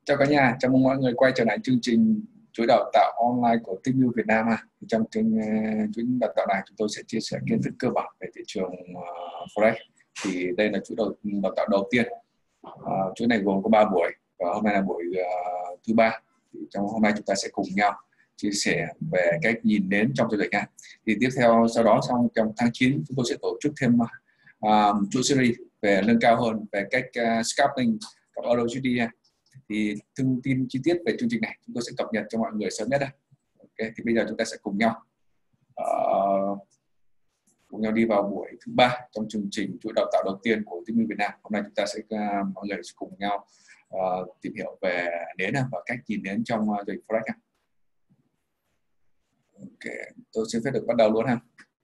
Chào cả nhà, chào mừng mọi người quay trở lại chương trình chuỗi đào tạo online của TeamView Việt Nam. Trong chuỗi đào tạo này chúng tôi sẽ chia sẻ kiến thức cơ bản về thị trường Forex. Thì đây là chuỗi đào tạo đầu tiên. Chuỗi này gồm có 3 buổi và hôm nay là buổi thứ 3. Trong hôm nay chúng ta sẽ cùng nhau chia sẻ về cách nhìn đến trong giao dịch nha. Thì tiếp theo sau đó trong tháng 9 chúng tôi sẽ tổ chức thêm chuỗi series về nâng cao hơn về cách scalping cặp EURUSD nha. Thì thông tin chi tiết về chương trình này chúng tôi sẽ cập nhật cho mọi người sớm nhất đây. Ok, thì bây giờ chúng ta sẽ cùng nhau đi vào buổi thứ 3 trong chương trình chuỗi đào tạo đầu tiên của TeamView Việt Nam. Hôm nay chúng ta sẽ mọi người sẽ cùng nhau tìm hiểu về nến và cách nhìn nến trong giao dịch Forex. Ok, tôi xin phép được bắt đầu luôn ha.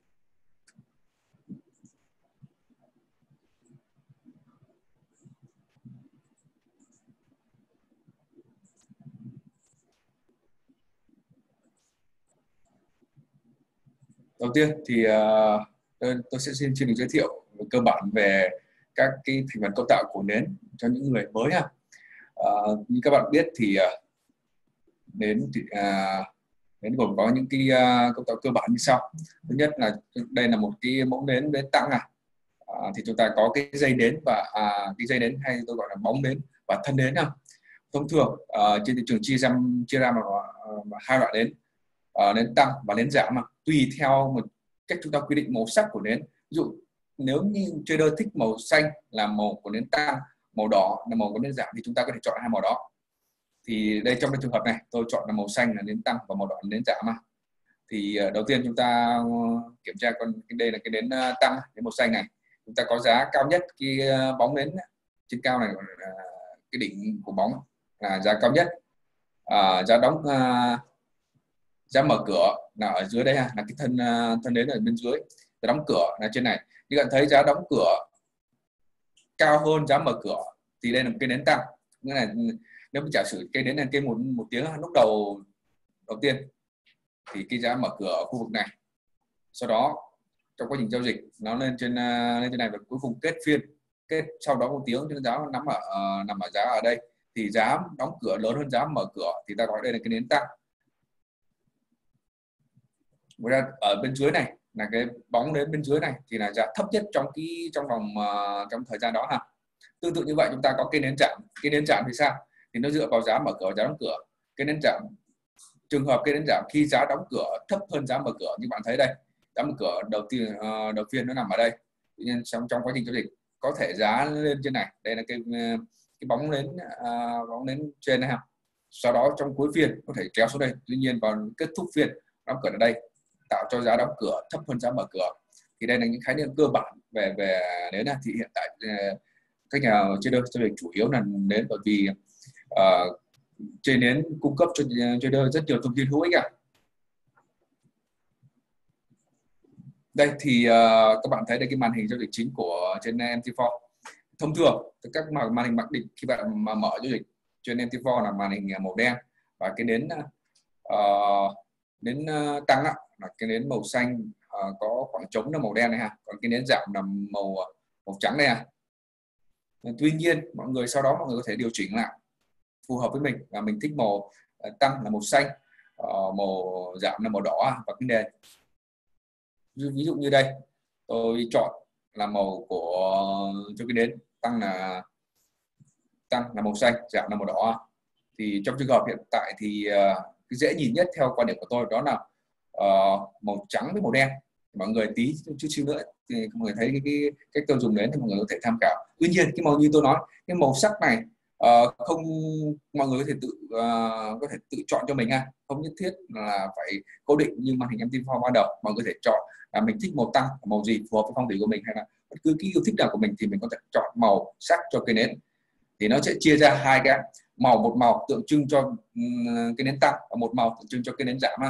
Đầu tiên thì tôi sẽ xin được giới thiệu cơ bản về các cái thành phần cấu tạo của nến cho những người mới ha. Như các bạn biết thì nến gồm có những cái cấu tạo cơ bản như sau. Thứ nhất là đây là một cái mẫu nến tăng thì chúng ta có cái dây nến và cái dây nến hay tôi gọi là bóng nến và thân nến nào. Thông thường trên thị trường chia ra hai loại nến, nến tăng và nến giảm, tùy theo một cách chúng ta quy định màu sắc của nến. Ví dụ nếu như trader thích màu xanh là màu của nến tăng, màu đỏ là màu của nến giảm thì chúng ta có thể chọn hai màu đó. Thì đây trong cái trường hợp này tôi chọn là màu xanh là nến tăng và màu đỏ là nến giảm. Thì đầu tiên chúng ta kiểm tra đây là cái nến tăng, cái màu xanh này chúng ta có giá cao nhất, cái bóng nến trên cao này, cái đỉnh của bóng là giá cao nhất. Giá đóng giá mở cửa là ở dưới đây là cái thân nến ở bên dưới, giá đóng cửa là trên này. Như bạn thấy giá đóng cửa cao hơn giá mở cửa thì đây là một cái nến tăng. Nghĩa là nếu giả sử cây nến là cây một tiếng lúc đầu tiên thì cái giá mở cửa ở khu vực này, sau đó trong quá trình giao dịch nó lên trên này và cuối cùng kết sau đó một tiếng thì giá nằm ở giá ở đây, thì giá đóng cửa lớn hơn giá mở cửa thì ta gọi đây là cái nến tăng. Ngoài ra ở bên dưới này là cái bóng nến bên dưới này thì là giá thấp nhất trong thời gian đó ha. Tương tự như vậy chúng ta có cây nến chạm. Cây nến chạm thì sao? Thì nó dựa vào giá mở cửa, giá đóng cửa. Cây nến chạm, trường hợp cây nến chạm khi giá đóng cửa thấp hơn giá mở cửa, như bạn thấy đây, giá mở cửa đầu tiên nó nằm ở đây. Tuy nhiên trong quá trình giao dịch có thể giá lên trên này, đây là cái bóng nến trên này ha. Sau đó trong cuối phiên có thể kéo xuống đây. Tuy nhiên vào kết thúc phiên đóng cửa ở đây, tạo cho giá đóng cửa thấp hơn giá mở cửa. Thì đây là những khái niệm cơ bản về nến. Thì hiện tại các nhà trader giao dịch chủ yếu là nến, bởi vì trên nến cung cấp cho trader rất nhiều thông tin hữu ích. Đây thì các bạn thấy đây cái màn hình giao dịch chính của trên MT4. Thông thường các màn hình mặc định khi bạn mà mở giao dịch trên MT4 là màn hình màu đen, và cái nến tăng là cái nến màu xanh, có khoảng trống là màu đen này ha, còn cái nến giảm là màu trắng này ha. Tuy nhiên mọi người sau đó mọi người có thể điều chỉnh lại phù hợp với mình, và mình thích màu tăng là màu xanh, màu giảm là màu đỏ và cái nền. Ví dụ như đây tôi chọn là màu cho cái nến tăng là màu xanh, giảm là màu đỏ. Thì trong trường hợp hiện tại thì cái dễ nhìn nhất theo quan điểm của tôi đó là màu trắng với màu đen. Mọi người tí chút xíu nữa thì mọi người thấy cái cách tôi dùng đến thì mọi người có thể tham khảo. Tuy nhiên cái màu như tôi nói, cái màu sắc này không, mọi người có thể tự chọn cho mình không nhất thiết là phải cố định như màn hình MT4 ban đầu. Mọi người có thể chọn là mình thích màu tăng, màu gì phù hợp với phong thủy của mình, hay là bất cứ cái yêu thích nào của mình thì mình có thể chọn màu sắc cho cái nến. Thì nó sẽ chia ra hai cái màu, một màu tượng trưng cho cái nến tăng và một màu tượng trưng cho cái nến giảm.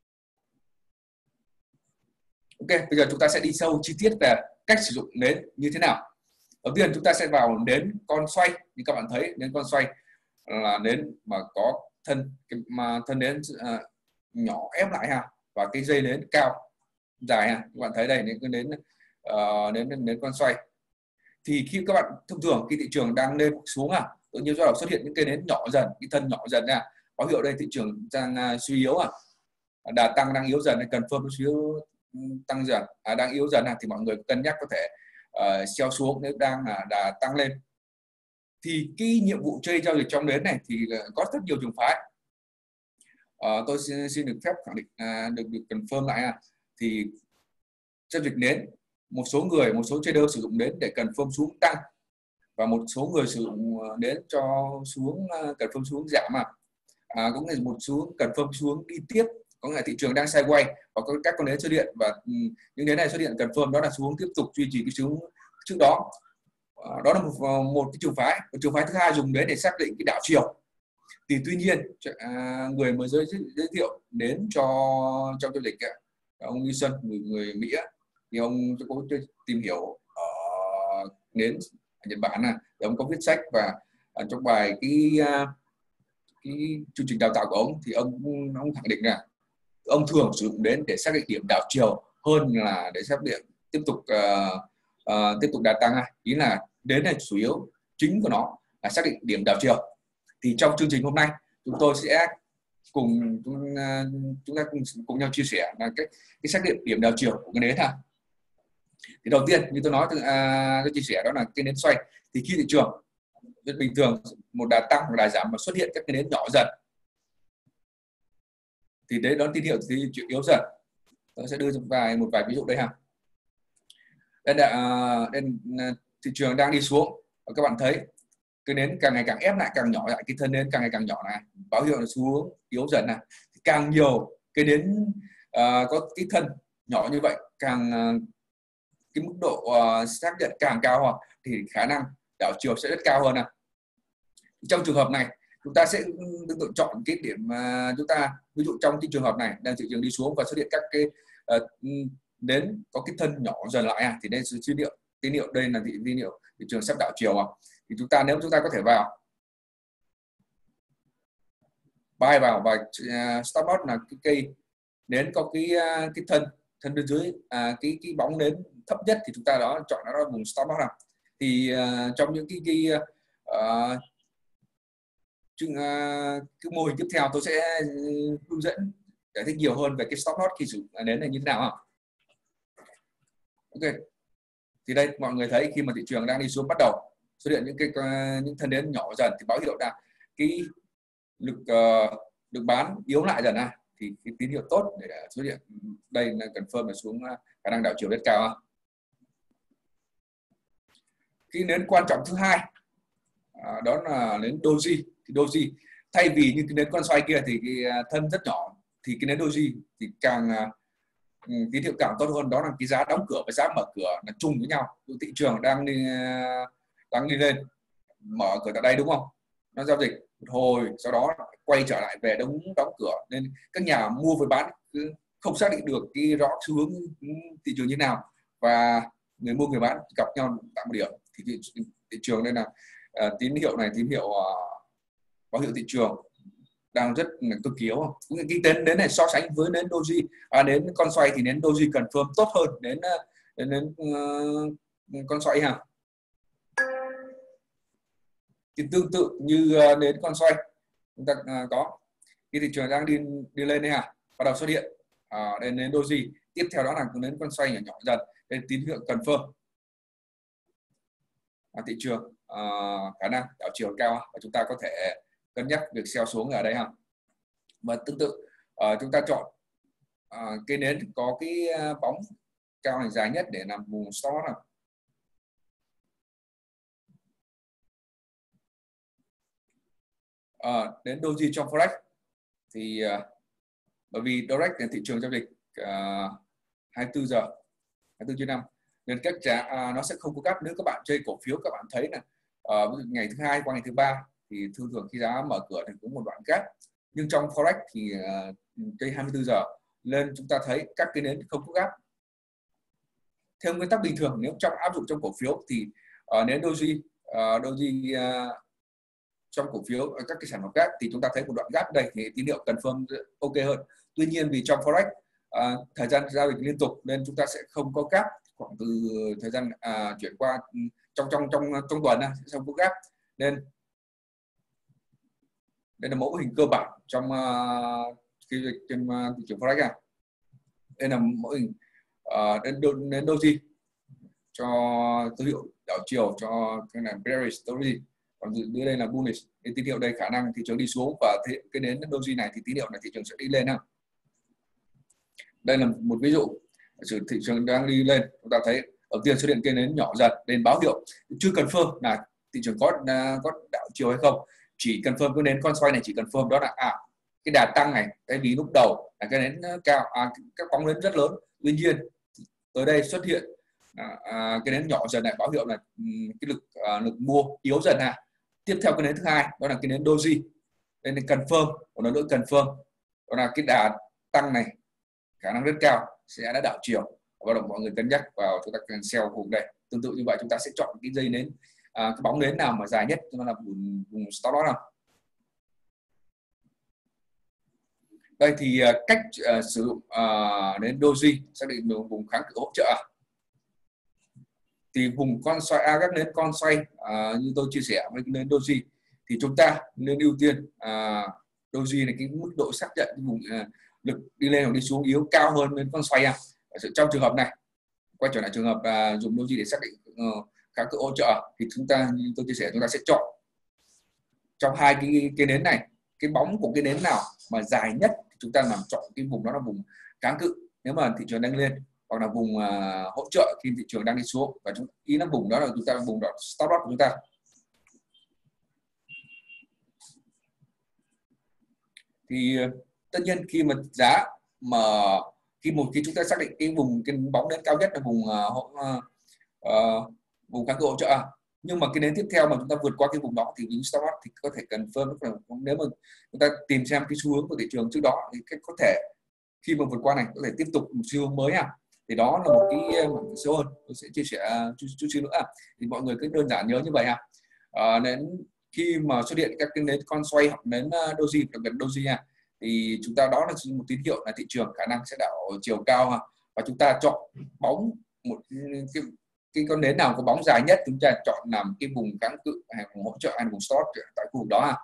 Ok, bây giờ chúng ta sẽ đi sâu chi tiết về cách sử dụng nến như thế nào. Đầu tiên chúng ta sẽ vào nến con xoay. Như các bạn thấy, nến con xoay là nến mà có thân nến nhỏ ép lại ha, và cái dây nến cao dài ha. Các bạn thấy đây, những cái nến con xoay. Thì khi các bạn thông thường khi thị trường đang lên xuống tự nhiên bắt đầu xuất hiện những cây nến nhỏ dần, cái thân nhỏ dần nha, báo hiệu đây thị trường đang suy yếu, đà tăng đang yếu dần, confirm suy yếu tăng dần, đang yếu dần thì mọi người cân nhắc có thể sell xuống. Nếu đang đà tăng lên thì cái nhiệm vụ trade giao dịch trong nến này thì có rất nhiều trường phái. Tôi xin được phép khẳng định được confirm lại thì giao dịch nến, một số trader sử dụng nến để confirm xuống tăng, và một số người sử dụng nến cho xuống confirm xuống giảm, có nghĩa là một số confirm xuống đi tiếp, có nghĩa là thị trường đang sideways và có các con nến xuất hiện, và những nến này xuất hiện confirm đó là xuống tiếp tục duy trì cái xuống trước đó. Đó là một cái trường phái. Trường phái thứ hai dùng nến để xác định cái đảo chiều. Thì tuy nhiên người mới giới thiệu đến trong giao dịch ông Wilson, người Mỹ thì ông có tìm hiểu đến Nhật Bản thì ông có viết sách, và trong bài cái chương trình đào tạo của ông thì ông khẳng định là ông thường sử dụng đến để xác định điểm đảo chiều hơn là để xác định tiếp tục đà tăng. Ý là đến này chủ yếu chính của nó là xác định điểm đảo chiều. Thì trong chương trình hôm nay chúng tôi sẽ chúng ta cùng nhau chia sẻ là cái xác định điểm đảo chiều của cái nến Thì đầu tiên như tôi nói tôi chia sẻ đó là cái nến xoay. Thì khi thị trường bình thường một đà tăng hoặc đà giảm mà xuất hiện các cái nến nhỏ dần thì đấy đó tín hiệu thì yếu dần. Tôi sẽ đưa một vài ví dụ đây đây thị trường đang đi xuống và các bạn thấy cái nến càng ngày càng ép lại, càng nhỏ lại, cái thân nến càng ngày càng nhỏ này, báo hiệu là xuống yếu dần này. Càng nhiều cái nến có cái thân nhỏ như vậy, càng cái mức độ xác nhận càng cao thì khả năng đảo chiều sẽ rất cao hơn. Trong trường hợp này chúng ta sẽ tự chọn cái điểm chúng ta, ví dụ trong cái trường hợp này đang thị trường đi xuống và xuất hiện các cái nến có cái thân nhỏ dần lại thì đây là tín hiệu đây là tín hiệu thị trường sắp đảo chiều. Thì nếu chúng ta có thể vào buy vào và stop loss là cái cây nến có cái thân bên dưới cái bóng nến thấp nhất thì chúng ta chọn nó là vùng stop loss. Thì trong những cái mô hình tiếp theo tôi sẽ hướng dẫn giải thích nhiều hơn về cái stop loss khi sử dụng nến này như thế nào. Ok, thì đây mọi người thấy khi mà thị trường đang đi xuống bắt đầu xuất hiện những thân nến nhỏ dần thì báo hiệu là cái lực bán yếu lại dần thì cái tín hiệu tốt để xuất hiện đây là confirm là xuống khả năng đảo chiều rất cao. Cái nến quan trọng thứ hai đó là nến doji. Thì doji thay vì như cái nến con xoay kia thì cái thân rất nhỏ, thì cái nến doji thì càng tín hiệu càng tốt hơn, đó là cái giá đóng cửa và giá mở cửa là chung với nhau. Thị trường đang đi lên, mở cửa tại đây đúng không, nó giao dịch một hồi sau đó quay trở lại về đóng cửa, nên các nhà mua với bán cứ không xác định được cái rõ xu hướng thị trường như nào, và người mua người bán gặp nhau tại một điểm thì thị trường đây là tín hiệu này, tín hiệu báo hiệu thị trường đang rất là cực kỳ yếu. Cái nến này so sánh với nến doji, nến con xoay thì nến doji confirm tốt hơn đến con xoay thì tương tự như nến con xoay chúng ta có khi thị trường đang đi lên đây bắt đầu xuất hiện đây nến doji, tiếp theo đó là nến con xoay nhỏ dần, đây tín hiệu confirm thị trường khả năng đảo chiều cao và chúng ta có thể cân nhắc việc sell xuống ở đây Và tương tự chúng ta chọn cây nến có cái bóng cao này dài nhất để làm vùng stop đến doji trong forex thì bởi vì forex là thị trường giao dịch 24 giờ 24/5 nên các giá nó sẽ không có gap. Nếu các bạn chơi cổ phiếu các bạn thấy là ngày thứ hai qua ngày thứ ba thì thường khi giá mở cửa thì cũng một đoạn gap, nhưng trong forex thì chơi 24 giờ lên chúng ta thấy các cái nến không có gap. Theo nguyên tắc bình thường nếu áp dụng trong cổ phiếu thì nến doji trong cổ phiếu các cái sản phẩm gap thì chúng ta thấy một đoạn gap đây thì tín hiệu confirm ok hơn. Tuy nhiên vì trong forex thời gian giao dịch liên tục nên chúng ta sẽ không có gap, khoảng từ thời gian chuyển qua trong tuần sẽ không có gap, nên Đây là mẫu hình cơ bản trong khi trên thị trường forex. Đây là mẫu hình đến doji cho dấu hiệu đảo chiều cho cái này bearish story, còn dưới đây là bullish. Cái tín hiệu đây khả năng thị trường đi xuống, và cái đến doji này thì tín hiệu là thị trường sẽ đi lên. Đây là một ví dụ thị trường đang đi lên, chúng ta thấy đầu tiên xuất hiện cây nến nhỏ dần lên báo hiệu chưa confirm là thị trường có đảo chiều hay không, chỉ confirm cái nến con xoay này chỉ confirm đó là cái đà tăng này, tại vì lúc đầu là cái nến cao, các bóng nến rất lớn, tuy nhiên tới đây xuất hiện cái nến nhỏ dần này báo hiệu là cái lực mua yếu dần. Tiếp theo cái nến thứ hai đó là cái nến doji, đây là confirm, một lần nữa confirm đó là cái đà tăng này khả năng rất cao sẽ đã đảo chiều, và mọi người cân nhắc vào chúng ta cần sell vùng đây. Tương tự như vậy chúng ta sẽ chọn cái dây nến, cái bóng nến nào mà dài nhất cho nó là vùng stop loss nào. Đây thì cách sử dụng nến doji xác định vùng kháng cự hỗ trợ. Thì vùng con xoay các nến con xoay như tôi chia sẻ với nến doji thì chúng ta nên ưu tiên doji này, cái mức độ xác nhận cái vùng lực đi lên hoặc đi xuống yếu cao hơn nến con xoay. Trong trường hợp này, quay trở lại trường hợp dùng doji để xác định kháng cự hỗ trợ, thì chúng ta như tôi chia sẻ, chúng ta sẽ chọn trong hai cái nến này, cái bóng của cái nến nào mà dài nhất thì chúng ta làm chọn cái vùng đó là vùng kháng cự nếu mà thị trường đang lên, hoặc là vùng hỗ trợ khi thị trường đang đi xuống, và ý là vùng đó là chúng ta vùng đó stop loss của chúng ta. Thì tất nhiên khi mà giá mà khi chúng ta xác định cái bóng nến cao nhất là vùng kháng cự hỗ trợ, nhưng mà cái nến tiếp theo mà chúng ta vượt qua cái vùng đó thì stop loss thì có thể confirm, nếu mà chúng ta tìm xem cái xu hướng của thị trường trước đó thì có thể khi mà vượt qua này có thể tiếp tục một xu hướng mới. Thì đó là một cái số hơn tôi sẽ chia sẻ chút xíu nữa. Thì mọi người cứ đơn giản nhớ như vậy. Đến khi mà xuất hiện các cái nến con xoay hoặc nến doji, đặc biệt doji thì chúng ta đó là một tín hiệu là thị trường khả năng sẽ đảo chiều cao, và chúng ta chọn bóng một cái con nến nào có bóng dài nhất, chúng ta chọn làm cái vùng kháng cự hay vùng hỗ trợ hay vùng stop tại khu vực đó.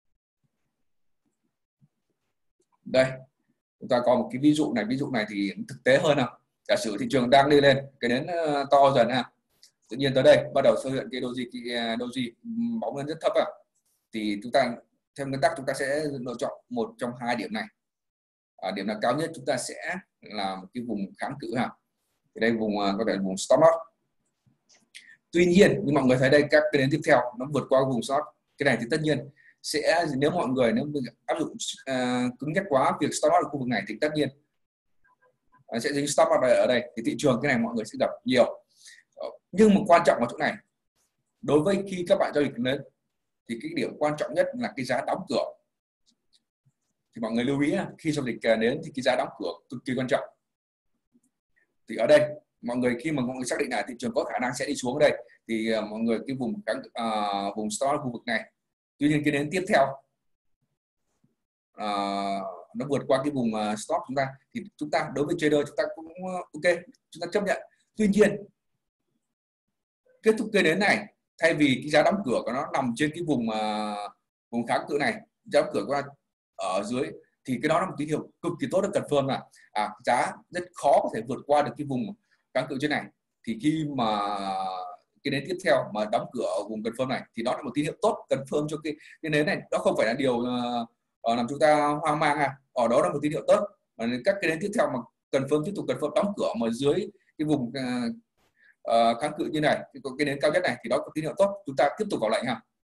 Đây chúng ta có một cái ví dụ này thì thực tế hơn. Giả sử thị trường đang đi lên, cái nến to dần tự nhiên tới đây bắt đầu xuất hiện cái doji bóng lên rất thấp thì chúng ta theo nguyên tắc chúng ta sẽ lựa chọn một trong hai điểm này. Điểm nào cao nhất chúng ta sẽ làm cái vùng kháng cự. Thì đây vùng có thể là vùng stop loss. Tuy nhiên như mọi người thấy đây, các cái nến tiếp theo nó vượt qua vùng stop, cái này thì tất nhiên sẽ, nếu mọi người áp dụng cứng nhắc quá việc stop loss ở khu vực này thì tất nhiên sẽ dính stop loss ở đây, thì thị trường cái này mọi người sẽ gặp nhiều. Nhưng mà quan trọng ở chỗ này, đối với khi các bạn giao dịch nến thì cái điểm quan trọng nhất là cái giá đóng cửa. Thì mọi người lưu ý khi giao dịch nến thì cái giá đóng cửa cực kỳ quan trọng. Thì ở đây mọi người khi mà mọi người xác định là thị trường có khả năng sẽ đi xuống ở đây thì mọi người cái vùng stop khu vực này. Tuy nhiên cái nến tiếp theo nó vượt qua cái vùng stop chúng ta thì chúng ta đối với trader chúng ta cũng ok, chúng ta chấp nhận. Tuy nhiên kết thúc cái nến này, thay vì cái giá đóng cửa của nó nằm trên cái vùng kháng cự này, giá đóng cửa của nó ở dưới, thì cái đó là một tín hiệu cực kỳ tốt để confirm là giá rất khó có thể vượt qua được cái vùng kháng cự trên này. Thì khi mà cái nến tiếp theo mà đóng cửa ở vùng confirm này thì đó là một tín hiệu tốt confirm cho cái nến này. Đó không phải là điều làm chúng ta hoang mang. Ở đó là một tín hiệu tốt. Các cái nến tiếp theo mà tiếp tục confirm đóng cửa mà dưới cái vùng kháng cự như này, cái nến cao nhất này, thì đó có tín hiệu tốt, chúng ta tiếp tục vào lệnh.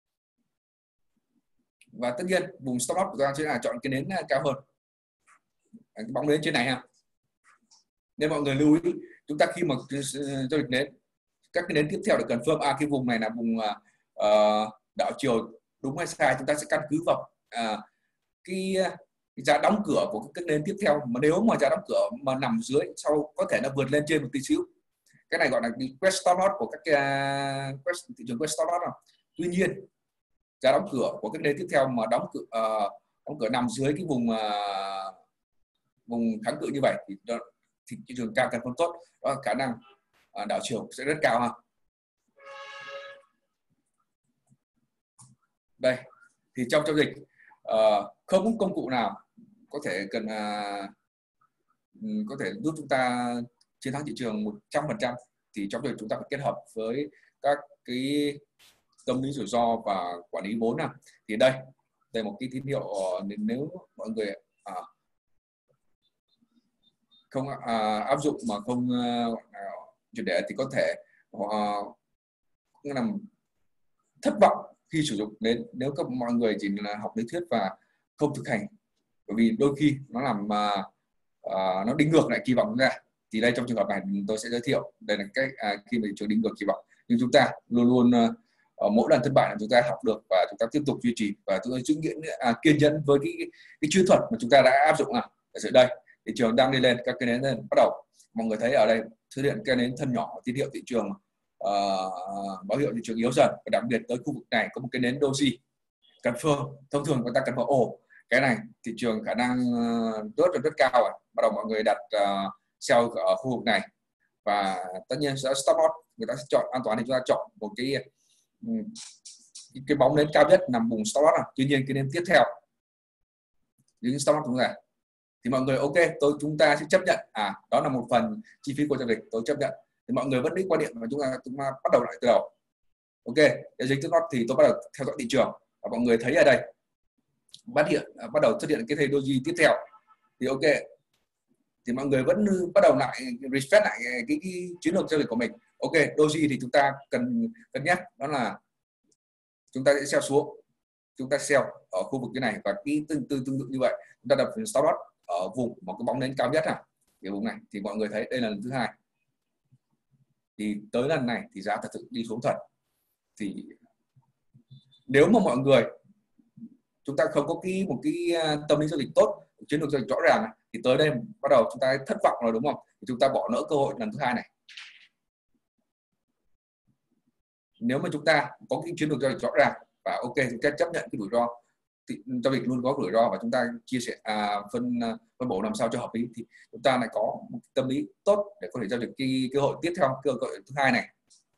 Và tất nhiên vùng stop loss của chúng ta sẽ là chọn cái nến cao hơn, cái bóng nến trên này. Nên mọi người lưu ý, chúng ta khi mà giao dịch nến, các cái nến tiếp theo để confirm cái vùng này là vùng đảo chiều đúng hay sai, chúng ta sẽ căn cứ vào cái giá đóng cửa của các nến tiếp theo. Mà nếu mà giá đóng cửa mà nằm dưới, sau có thể nó vượt lên trên một tí xíu, cái này gọi là quét stop loss của các thị trường quét stop loss. Tuy nhiên giá đóng cửa của các nến tiếp theo mà đóng cửa nằm dưới cái vùng kháng cự như vậy thì thị trường cao cần phân tốt, đó là khả năng đảo chiều sẽ rất cao. Đây thì trong giao dịch Không có công cụ nào có thể có thể giúp chúng ta chiến thắng thị trường 100%, thì trong việc chúng ta phải kết hợp với các cái tâm lý rủi ro và quản lý vốn. Thì đây là một cái tín hiệu, nếu mọi người không áp dụng mà không chuyển để thì có thể làm thất vọng khi sử dụng đến, nếu các mọi người chỉ là học lý thuyết và không thực hành, bởi vì đôi khi nó làm nó đi ngược lại kỳ vọng chúng ta. Thì đây, trong trường hợp này tôi sẽ giới thiệu đây là cách khi mà thị trường đi ngược kỳ vọng, nhưng chúng ta luôn luôn mỗi lần thất bại là chúng ta học được và chúng ta tiếp tục duy trì và chúng ta giữ kiên nhẫn với cái chiến thuật mà chúng ta đã áp dụng. Ở dưới đây thị trường đang đi lên, các cái nến lên, bắt đầu mọi người thấy ở đây xuất hiện cái nến thân nhỏ, tín hiệu thị trường báo hiệu thị trường yếu dần, và đặc biệt tới khu vực này có một cái nến doji confirm. Thông thường người ta cần vào cái này thị trường khả năng rất cao rồi, bắt đầu mọi người đặt sell ở khu vực này, và tất nhiên sẽ stop loss. Người ta sẽ chọn an toàn thì chúng ta chọn một cái bóng nến cao nhất nằm vùng stop loss. Tuy nhiên cái nến tiếp theo những stop loss chúng ta thì mọi người ok, chúng ta sẽ chấp nhận đó là một phần chi phí của giao dịch, tôi chấp nhận. Thì mọi người vẫn đi quan điểm mà chúng ta bắt đầu lại từ đầu. Ok, để dính stop loss thì tôi bắt đầu theo dõi thị trường, và mọi người thấy ở đây bắt đầu xuất hiện cái thầy doji tiếp theo. Thì ok, thì mọi người vẫn bắt đầu lại refresh lại cái chiến lược giao dịch của mình. Ok, doji thì chúng ta cần cân nhắc đó là chúng ta sẽ sell xuống, chúng ta sell ở khu vực cái này, và cái tương tự như vậy chúng ta đặt stop loss ở vùng một cái bóng nến cao nhất cái vùng này. Thì mọi người thấy đây là lần thứ hai, thì tới lần này thì giá thật sự đi xuống thật. Thì nếu mà mọi người chúng ta không có một cái tâm lý giao dịch tốt, chiến lược giao dịch rõ ràng, thì tới đây bắt đầu chúng ta thất vọng rồi, đúng không? Thì chúng ta bỏ lỡ cơ hội lần thứ hai này. Nếu mà chúng ta có cái chiến lược giao dịch rõ ràng và ok, chúng ta chấp nhận cái rủi ro, thì giao dịch luôn có rủi ro, và chúng ta chia sẻ phân bổ làm sao cho hợp lý, thì chúng ta lại có một tâm lý tốt để có thể giao dịch cái cơ hội tiếp theo, cơ hội thứ hai này.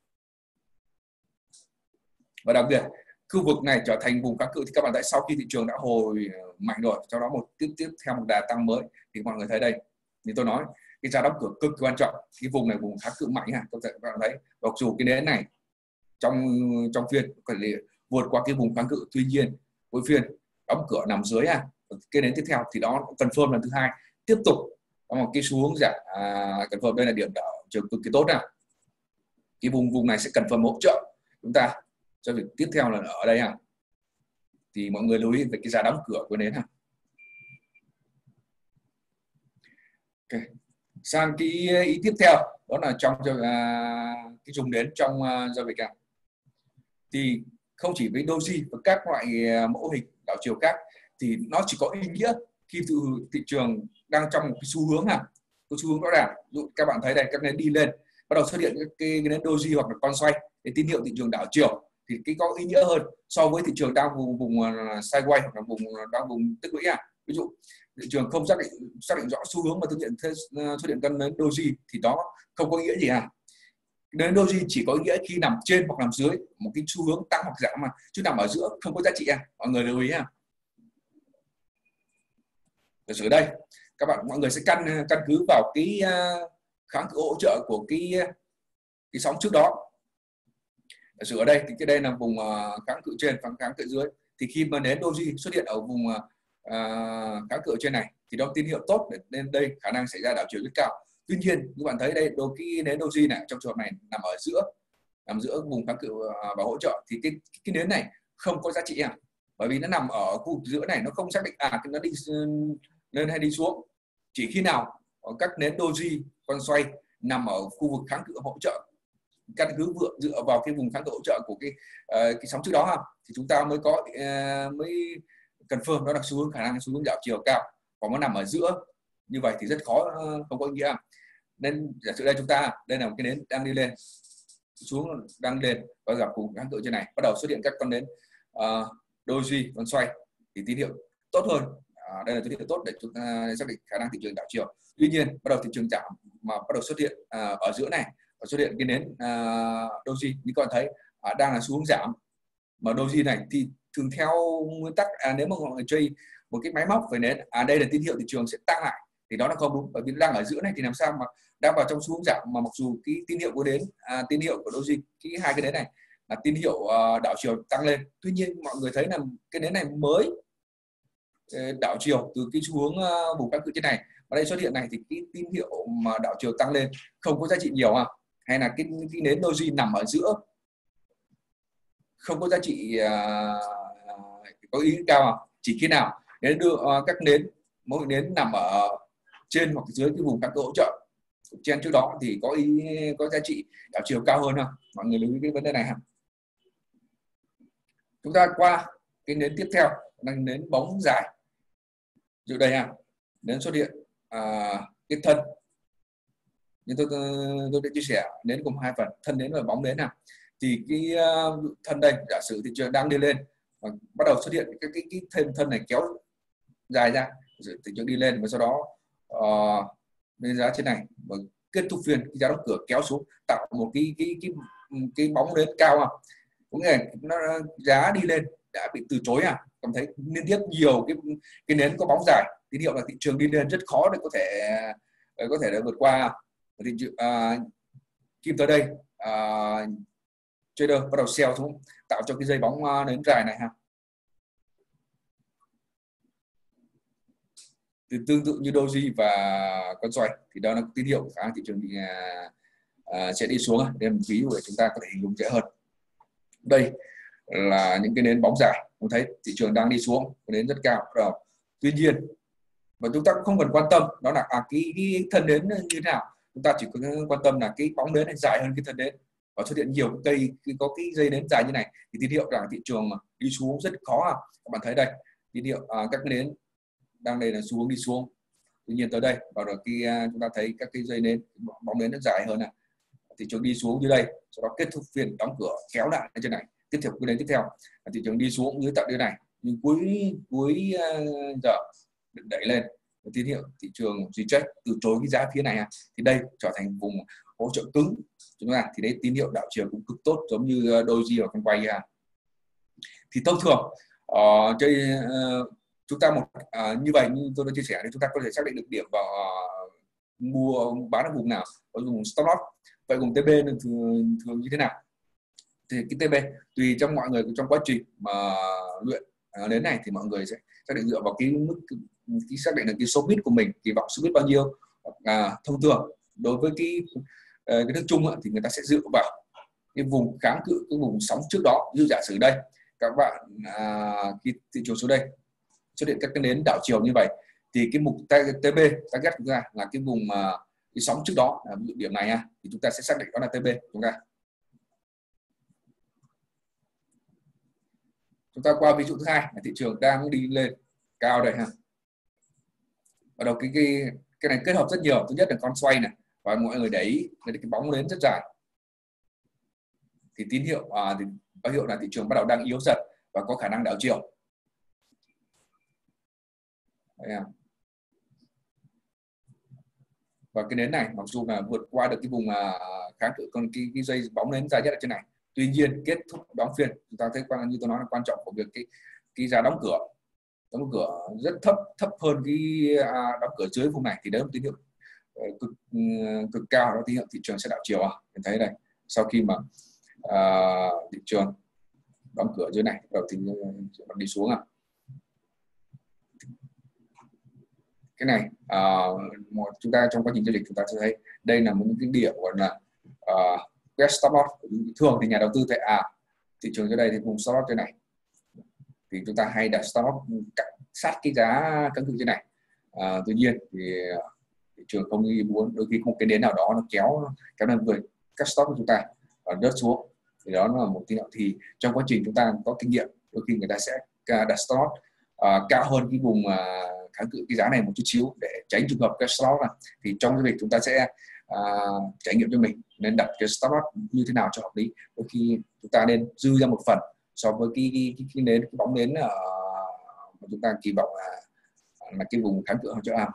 Và đặc biệt khu vực này trở thành vùng kháng cự, thì các bạn thấy sau khi thị trường đã hồi mạnh rồi, sau đó tiếp theo một đà tăng mới, thì mọi người thấy đây, như tôi nói, cái giá đóng cửa cực kỳ quan trọng. Cái vùng này vùng kháng cự mạnh các bạn thấy, mặc dù cái nến này trong phiên có thể vượt qua cái vùng kháng cự, tuy nhiên cuối phiên đóng cửa nằm dưới cái nến tiếp theo, thì đó confirm lần thứ hai, tiếp tục có một cái xu hướng giảm. Confirm đây là điểm đỡ trường cực kỳ tốt. Cái vùng này sẽ confirm hỗ trợ chúng ta cho việc tiếp theo là ở đây. Thì mọi người lưu ý về cái giá đóng cửa của nến. Okay. Sang cái ý tiếp theo, đó là trong cái dùng nến trong giao dịch. Thì không chỉ với doji và các loại mẫu hình đảo chiều khác, thì nó chỉ có ý nghĩa khi thị trường đang trong một cái xu hướng có xu hướng rõ ràng. Dụ các bạn thấy đây, các nến đi lên, bắt đầu xuất hiện cái nến doji hoặc là con xoay để tín hiệu thị trường đảo chiều, thì cái có ý nghĩa hơn so với thị trường đang vùng sideways hoặc là đang vùng tích lũy. Ví dụ thị trường không xác định rõ xu hướng mà xuất hiện con nến doji thì đó không có nghĩa gì. Nến doji chỉ có ý nghĩa khi nằm trên hoặc nằm dưới một cái xu hướng tăng hoặc giảm, chứ nằm ở giữa không có giá trị. Mọi người lưu ý. Ở đây mọi người sẽ căn cứ vào cái kháng cự hỗ trợ của cái sóng trước đó. Ở đây thì cái đây là vùng kháng cự trên và kháng cự dưới, thì khi mà nến doji xuất hiện ở vùng kháng cự trên này thì đó tín hiệu tốt, nên đây khả năng xảy ra đảo chiều rất cao. Tuy nhiên các bạn thấy đây, cái nến doji này trong trường hợp này nằm giữa vùng kháng cự và hỗ trợ, thì cái nến này không có giá trị. Bởi vì nó nằm ở khu vực giữa này, nó không xác định nó đi lên hay đi xuống. Chỉ khi nào các nến doji con xoay nằm ở khu vực kháng cự hỗ trợ, căn cứ dựa vào cái vùng kháng cự hỗ trợ của cái sóng trước đó, thì chúng ta mới confirm đó là khả năng xu hướng đảo chiều cao. Còn nó nằm ở giữa như vậy thì rất khó, không có ý nghĩa. Nên giả sử đây đây là một cái nến đang đi lên, xuống đang lên và gặp vùng kháng cự trên này, bắt đầu xuất hiện các con nến doji con xoay, thì tín hiệu tốt hơn. Đây là tín hiệu tốt để chúng ta xác định khả năng thị trường đảo chiều. Tuy nhiên bắt đầu thị trường giảm mà bắt đầu xuất hiện ở giữa này, và xuất hiện cái nến doji, như các bạn thấy đang là xu hướng giảm, mà doji này thì thường theo nguyên tắc nếu mà mọi người chơi một cái máy móc về nến đây là tín hiệu thị trường sẽ tăng lại, thì đó là không đúng, bởi vì đang ở giữa này thì làm sao mà đang vào trong xu hướng giảm mà mặc dù cái tín hiệu của nến tín hiệu của doji, cái hai cái nến này là tín hiệu đảo chiều tăng lên. Tuy nhiên mọi người thấy là cái nến này mới đảo chiều từ cái xu hướng vùng kháng cự trên này, ở đây xuất hiện này thì cái tín hiệu mà đảo chiều tăng lên không có giá trị nhiều hay là cái nến doji nằm ở giữa không có giá trị có ý cao chỉ khi nào nếu đưa các nến mỗi nến nằm ở trên hoặc dưới cái vùng kháng cự hỗ trợ trên trước đó thì có giá trị đảo chiều cao hơn mọi người lưu ý cái vấn đề này Chúng ta qua cái nến tiếp theo là nến bóng dài. Từ đây nến xuất hiện cái thân như tôi đã chia sẻ, nến gồm hai phần, thân nến và bóng nến thì cái thân đây giả sử thị trường đang đi lên và bắt đầu xuất hiện cái thân này kéo dài ra, thị trường đi lên và sau đó lên giá trên này và kết thúc phiên cái giá đóng cửa kéo xuống tạo một cái bóng nến cao cũng nghĩa là nó giá đi lên đã bị từ chối cảm thấy liên tiếp nhiều cái nến có bóng dài, tín hiệu là thị trường đi lên rất khó để có thể vượt qua thị trường. Kim tới đây trader bắt đầu sell xuống tạo cho cái dây bóng nến dài này thì tương tự như doji và con xoay thì đó là tín hiệu khả năng thị trường sẽ đi xuống. Đây là một ví dụ để chúng ta có thể hình dung dễ hơn. Đây là những cái nến bóng dài, chúng thấy thị trường đang đi xuống, nến rất cao rồi. Tuy nhiên và chúng ta cũng không cần quan tâm đó là cái thân nến như thế nào, chúng ta chỉ cần quan tâm là cái bóng nến này dài hơn cái thân nến và xuất hiện nhiều cây có cái dây nến dài như này thì tín hiệu rằng thị trường đi xuống rất khó các bạn thấy đây tín hiệu các cái nến đang đây là xu hướng đi xuống. Tuy nhiên tới đây vào rồi khi chúng ta thấy các cái dây nến bóng nến nó dài hơn thị trường đi xuống như đây, sau đó kết thúc phiên đóng cửa kéo lại trên này, tiếp tục cái đến tiếp theo thị trường đi xuống dưới tận đây này, nhưng cuối giờ đẩy lên tín hiệu thị trường reject từ chối cái giá phía này thì đây trở thành vùng hỗ trợ cứng chúng ta, thì đấy tín hiệu đảo chiều cũng cực tốt giống như doji và con quay thì thông thường chúng ta như vậy như tôi đã chia sẻ thì chúng ta có thể xác định được điểm vào mua bán ở vùng nào, ở vùng stop loss. Vậy vùng TB thường như thế nào? Thì cái TB tùy trong mọi người trong quá trình mà luyện đến này thì mọi người sẽ xác định dựa vào cái mức xác định là cái số bit của mình, kỳ vọng số bit bao nhiêu. Thông thường đối với cái nước chung thì người ta sẽ dựa vào cái vùng kháng cự, cái vùng sóng trước đó. Như giả sử đây các bạn khi thị trường xuống đây xuất hiện các cái nến đảo chiều như vậy thì cái mục TB target chúng ta là cái vùng cái sóng trước đó, ví dụ điểm này thì chúng ta sẽ xác định đó là TB chúng ta qua ví dụ thứ hai là thị trường đang đi lên cao đây bắt đầu cái này kết hợp rất nhiều. Thứ nhất là con xoay này và mọi người để ý cái bóng nến rất dài thì tín hiệu thì báo hiệu là thị trường bắt đầu đang yếu dần và có khả năng đảo chiều. Và cái nến này mặc dù là vượt qua được cái vùng kháng cự còn cái dây bóng nến dài nhất ở trên này, tuy nhiên kết thúc đóng phiên chúng ta thấy như tôi nói là quan trọng của việc cái giá đóng cửa rất thấp hơn cái đóng cửa dưới vùng này thì đấy là một tín hiệu cực cao, đó tín hiệu thị trường sẽ đảo chiều. Mình thấy đây sau khi mà thị trường đóng cửa dưới này đầu thì đi xuống cái này chúng ta trong quá trình giao dịch chúng ta sẽ thấy đây là một cái điểm gọi là get stop loss. Thường thì nhà đầu tư thấy thị trường dưới đây thì vùng stop loss trên này thì chúng ta hay đặt stop loss sát cái giá kháng cự trên này. Tuy nhiên thì thị trường không như muốn, đôi khi một cái nến nào đó nó kéo lên người các stop của chúng ta rớt xuống thì đó là một tín hiệu. Thì trong quá trình chúng ta có kinh nghiệm đôi khi người ta sẽ đặt stop loss cao hơn cái vùng kháng cự cái giá này một chút xíu để tránh trường hợp cái stop loss thì trong cái việc chúng ta sẽ trải nghiệm cho mình nên đặt cái stop loss như thế nào cho hợp lý. Đôi khi chúng ta nên dư ra một phần so với cái bóng nến mà chúng ta kỳ vọng là cái vùng kháng cự hỗ trợ.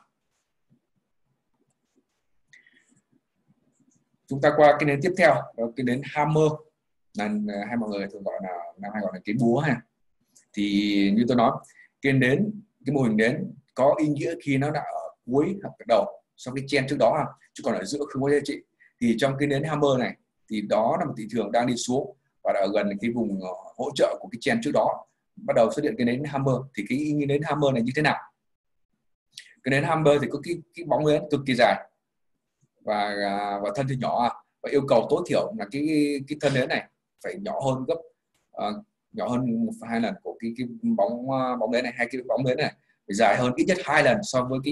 Chúng ta qua cái nến tiếp theo đó cái nến hammer là hay mọi người thường gọi là hay gọi là cái búa Thì như tôi nói, cái mô hình nến có ý nghĩa khi nó đã ở cuối hoặc ở đầu sau cái chen trước đó, chứ còn ở giữa không có giá trị. Thì trong cái nến hammer này thì đó là một thị trường đang đi xuống và ở gần cái vùng hỗ trợ của cái chen trước đó, bắt đầu xuất hiện cái nến hammer. Thì cái ý nghĩa nến hammer này như thế nào? Cái nến hammer thì có cái bóng nến cực kỳ dài và thân thì nhỏ, và yêu cầu tối thiểu là cái thân nến này phải nhỏ hơn nhỏ hơn 1,2 lần của cái bóng nến này, hay cái bóng nến này phải dài hơn ít nhất 2 lần so với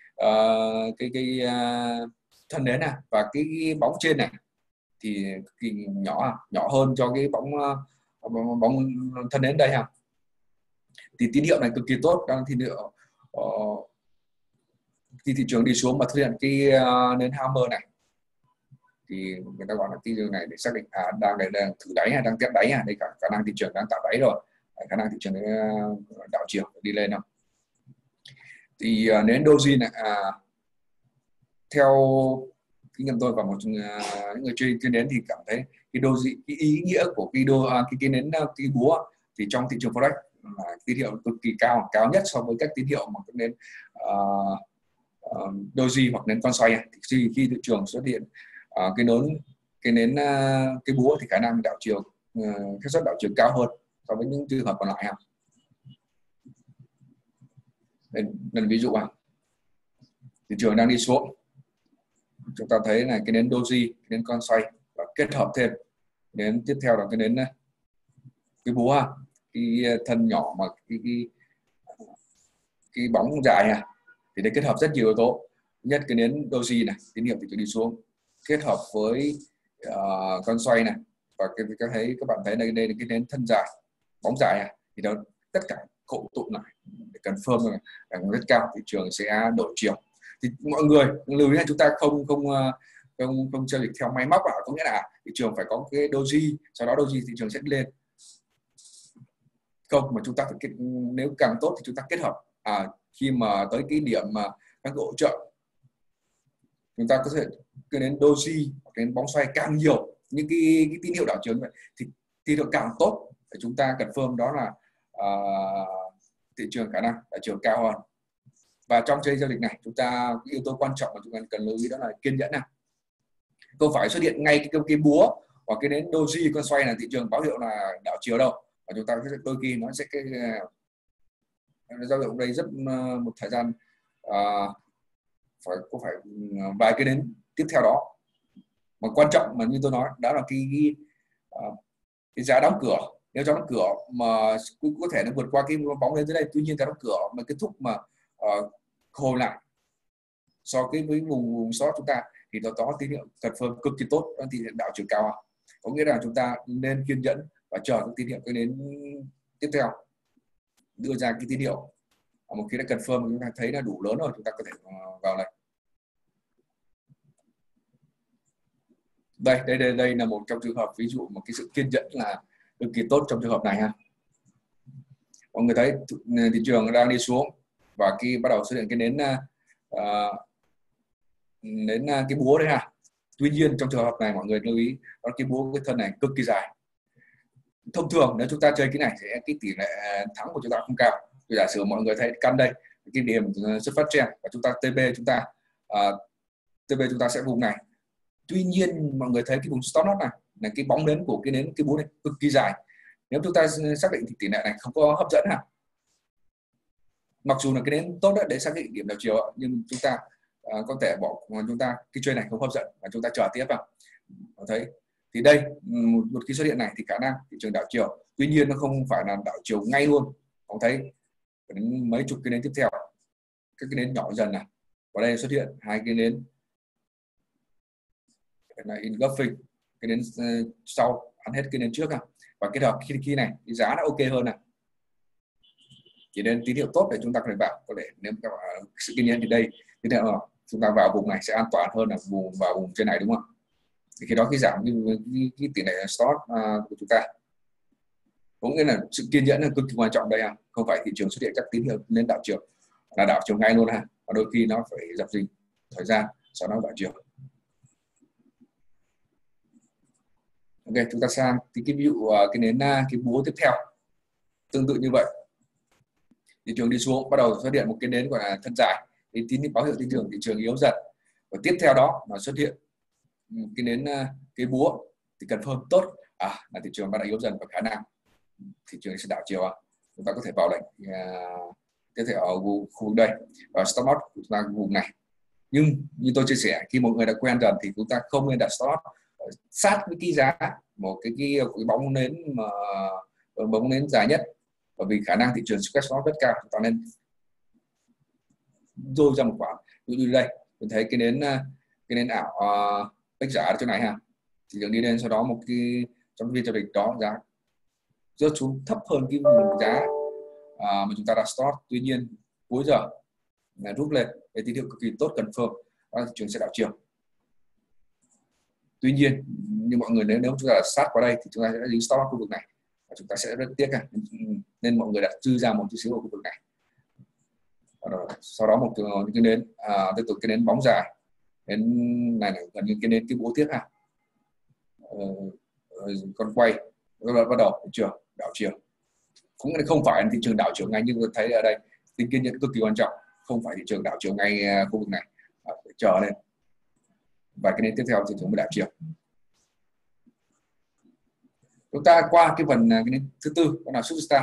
thân nến này, và cái bóng trên này thì nhỏ hơn cho cái bóng thân nến đây ha. Thì tín hiệu này cực kỳ tốt, đang tín hiệu khi thị trường đi xuống mà xuất hiện cái nến hammer này thì người ta gọi là thị trường này để xác định đang thử đáy hay đang test đáy, đây khả năng thị trường đang tạo đáy rồi, khả năng thị trường đảo chiều đi lên không. Thì nến doji này theo kinh nghiệm tôi và một những người chơi nến thì cảm thấy cái doji, cái ý nghĩa của cái nến cái búa thì trong thị trường forex là tín hiệu cực kỳ cao nhất so với các tín hiệu mà các nến doji hoặc nến con xoay. Thì khi thị trường xuất hiện cái búa thì khả năng đảo chiều, xác suất đảo chiều cao hơn so với những trường hợp còn lại. Nên ví dụ thị trường đang đi xuống, chúng ta thấy là cái nến doji, cái nến con xoay, và kết hợp thêm nến tiếp theo là cái nến cái búa, cái thân nhỏ mà cái bóng dài thì để kết hợp rất nhiều yếu tố. Nhất cái nến doji này, tín hiệu thị trường đi xuống, kết hợp với con xoay này, và các bạn thấy đây là cái nến thân dài, bóng dài thì đó tất cả cộng tụ lại để confirm là rất cao, thị trường sẽ đổi chiều. Thì mọi người lưu ý là chúng ta không giao dịch theo máy móc, có nghĩa là thị trường phải có cái doji, sau đó doji thị trường sẽ lên. Không, mà chúng ta phải nếu càng tốt thì chúng ta kết hợp khi mà tới cái điểm mà các hỗ trợ, chúng ta có thể cái đến doji, cái bóng xoay càng nhiều những cái tín hiệu đảo chiều vậy thì tín hiệu càng tốt để chúng ta confirm đó là thị trường khả năng đảo chiều cao hơn. Và trong chơi giao dịch này, chúng ta yếu tố quan trọng mà chúng ta cần lưu ý đó là kiên nhẫn không phải xuất hiện ngay cái búa hoặc cái đến doji con xoay là thị trường báo hiệu là đảo chiều đâu, và chúng ta đôi khi nó sẽ giao động đây rất một thời gian, phải vài cái đến tiếp theo đó. Mà quan trọng mà như tôi nói đó là cái giá đóng cửa. Nếu giá đóng cửa mà có thể nó vượt qua cái bóng lên dưới đây, tuy nhiên giá đóng cửa mà kết thúc mà hồi lại so với vùng short chúng ta thì nó có tín hiệu confirm cực kỳ tốt, đó thì đảo chiều cao. Có nghĩa là chúng ta nên kiên nhẫn và chờ cái tín hiệu cái đến tiếp theo đưa ra cái tín hiệu. Một khi đã confirm chúng ta thấy là đủ lớn rồi, chúng ta có thể vào này. Đây là một trong trường hợp ví dụ một cái sự kiên nhẫn là cực kỳ tốt trong trường hợp này mọi người thấy thị trường đang đi xuống và khi bắt đầu xuất hiện cái nến cái búa đấy tuy nhiên trong trường hợp này mọi người lưu ý đó, cái búa cái thân này cực kỳ dài. Thông thường nếu chúng ta chơi cái này thì cái tỷ lệ thắng của chúng ta không cao. Giả sử mọi người thấy căn đây cái điểm xuất phát trend và chúng ta TP chúng ta sẽ vùng này. Tuy nhiên mọi người thấy cái vùng stop loss này là cái bóng nến của cái búa này cực kỳ dài. Nếu chúng ta xác định thì tỷ lệ này không có hấp dẫn mặc dù là cái nến tốt để xác định điểm đảo chiều, nhưng chúng ta có thể bỏ chúng ta cái chơi này không hấp dẫn và chúng ta chờ tiếp thấy thì đây một khi xuất hiện này thì khả năng thị trường đảo chiều, tuy nhiên nó không phải là đảo chiều ngay luôn. Ông thấy đến mấy chục cái nến tiếp theo, các cái nến nhỏ dần và đây xuất hiện hai cái nến là engulfing, cái nến sau ăn hết cái nến trước và kết hợp khi này cái giá nó ok hơn chỉ nên tín hiệu tốt để chúng ta có thể vào. Có thể nếu các bạn sự kiên nhẫn thì đây thế nào chúng ta vào vùng này sẽ an toàn hơn là vào vùng trên này, đúng không? Thì khi đó cái giảm cái tỷ lệ stop của chúng ta, cũng nghĩa là sự kiên nhẫn là cực kỳ quan trọng đây không phải thị trường xuất hiện các tín hiệu lên đảo chiều là đảo chiều ngay luôn và đôi khi nó phải dập dình thời gian sau đó đảo chiều. Ok, chúng ta sang thì cái ví dụ cái nến cái búa tiếp theo. Tương tự như vậy, thị trường đi xuống bắt đầu xuất hiện một cái nến gọi là thân dài, thì tín hiệu báo hiệu thị trường yếu dần. Và tiếp theo đó là xuất hiện cái nến cái búa, thì confirm tốt là thị trường bắt đầu yếu dần và khả năng thị trường sẽ đảo chiều. Chúng ta có thể vào lệnh tiếp theo ở khu vực đây, và stop loss của chúng ta vùng này. Nhưng như tôi chia sẻ, khi một người đã quen dần thì chúng ta không nên đặt stop loss sát với cái giá một cái bóng nến mà bóng nến dài nhất, bởi vì khả năng thị trường stop loss rất cao. Chúng ta nên rôi ra một khoảng, ví dụ như đây mình thấy cái nến ảo bách giả ở chỗ này ha, thị trường đi lên, sau đó một cái trong phiên giao dịch đó giá rớt xuống thấp hơn cái vùng giá mà chúng ta đã stop. Tuy nhiên cuối giờ là rút lên, cái tín hiệu cực kỳ tốt, confirm đó, thị trường sẽ đảo chiều. Tuy nhiên như mọi người, nếu chúng ta là sát qua đây thì chúng ta sẽ dính stop khu vực này và chúng ta sẽ rất tiếc, nên mọi người đặt dư ra một chút xíu ở khu vực này. Sau đó một cái nến tiếp tục cái nến bóng dài, đến này là gần như cái nến cái búa tiếp con quay bắt đầu thị trường đảo chiều. Cũng không phải thị trường đảo chiều ngay, nhưng tôi thấy ở đây tính kiên nhẫn cực kỳ quan trọng, không phải thị trường đảo chiều ngay khu vực này, phải chờ lên và cái nến tiếp theo thị trường mới đảo chiều. Chúng ta qua cái phần cái nến thứ tư, đó là Superstar,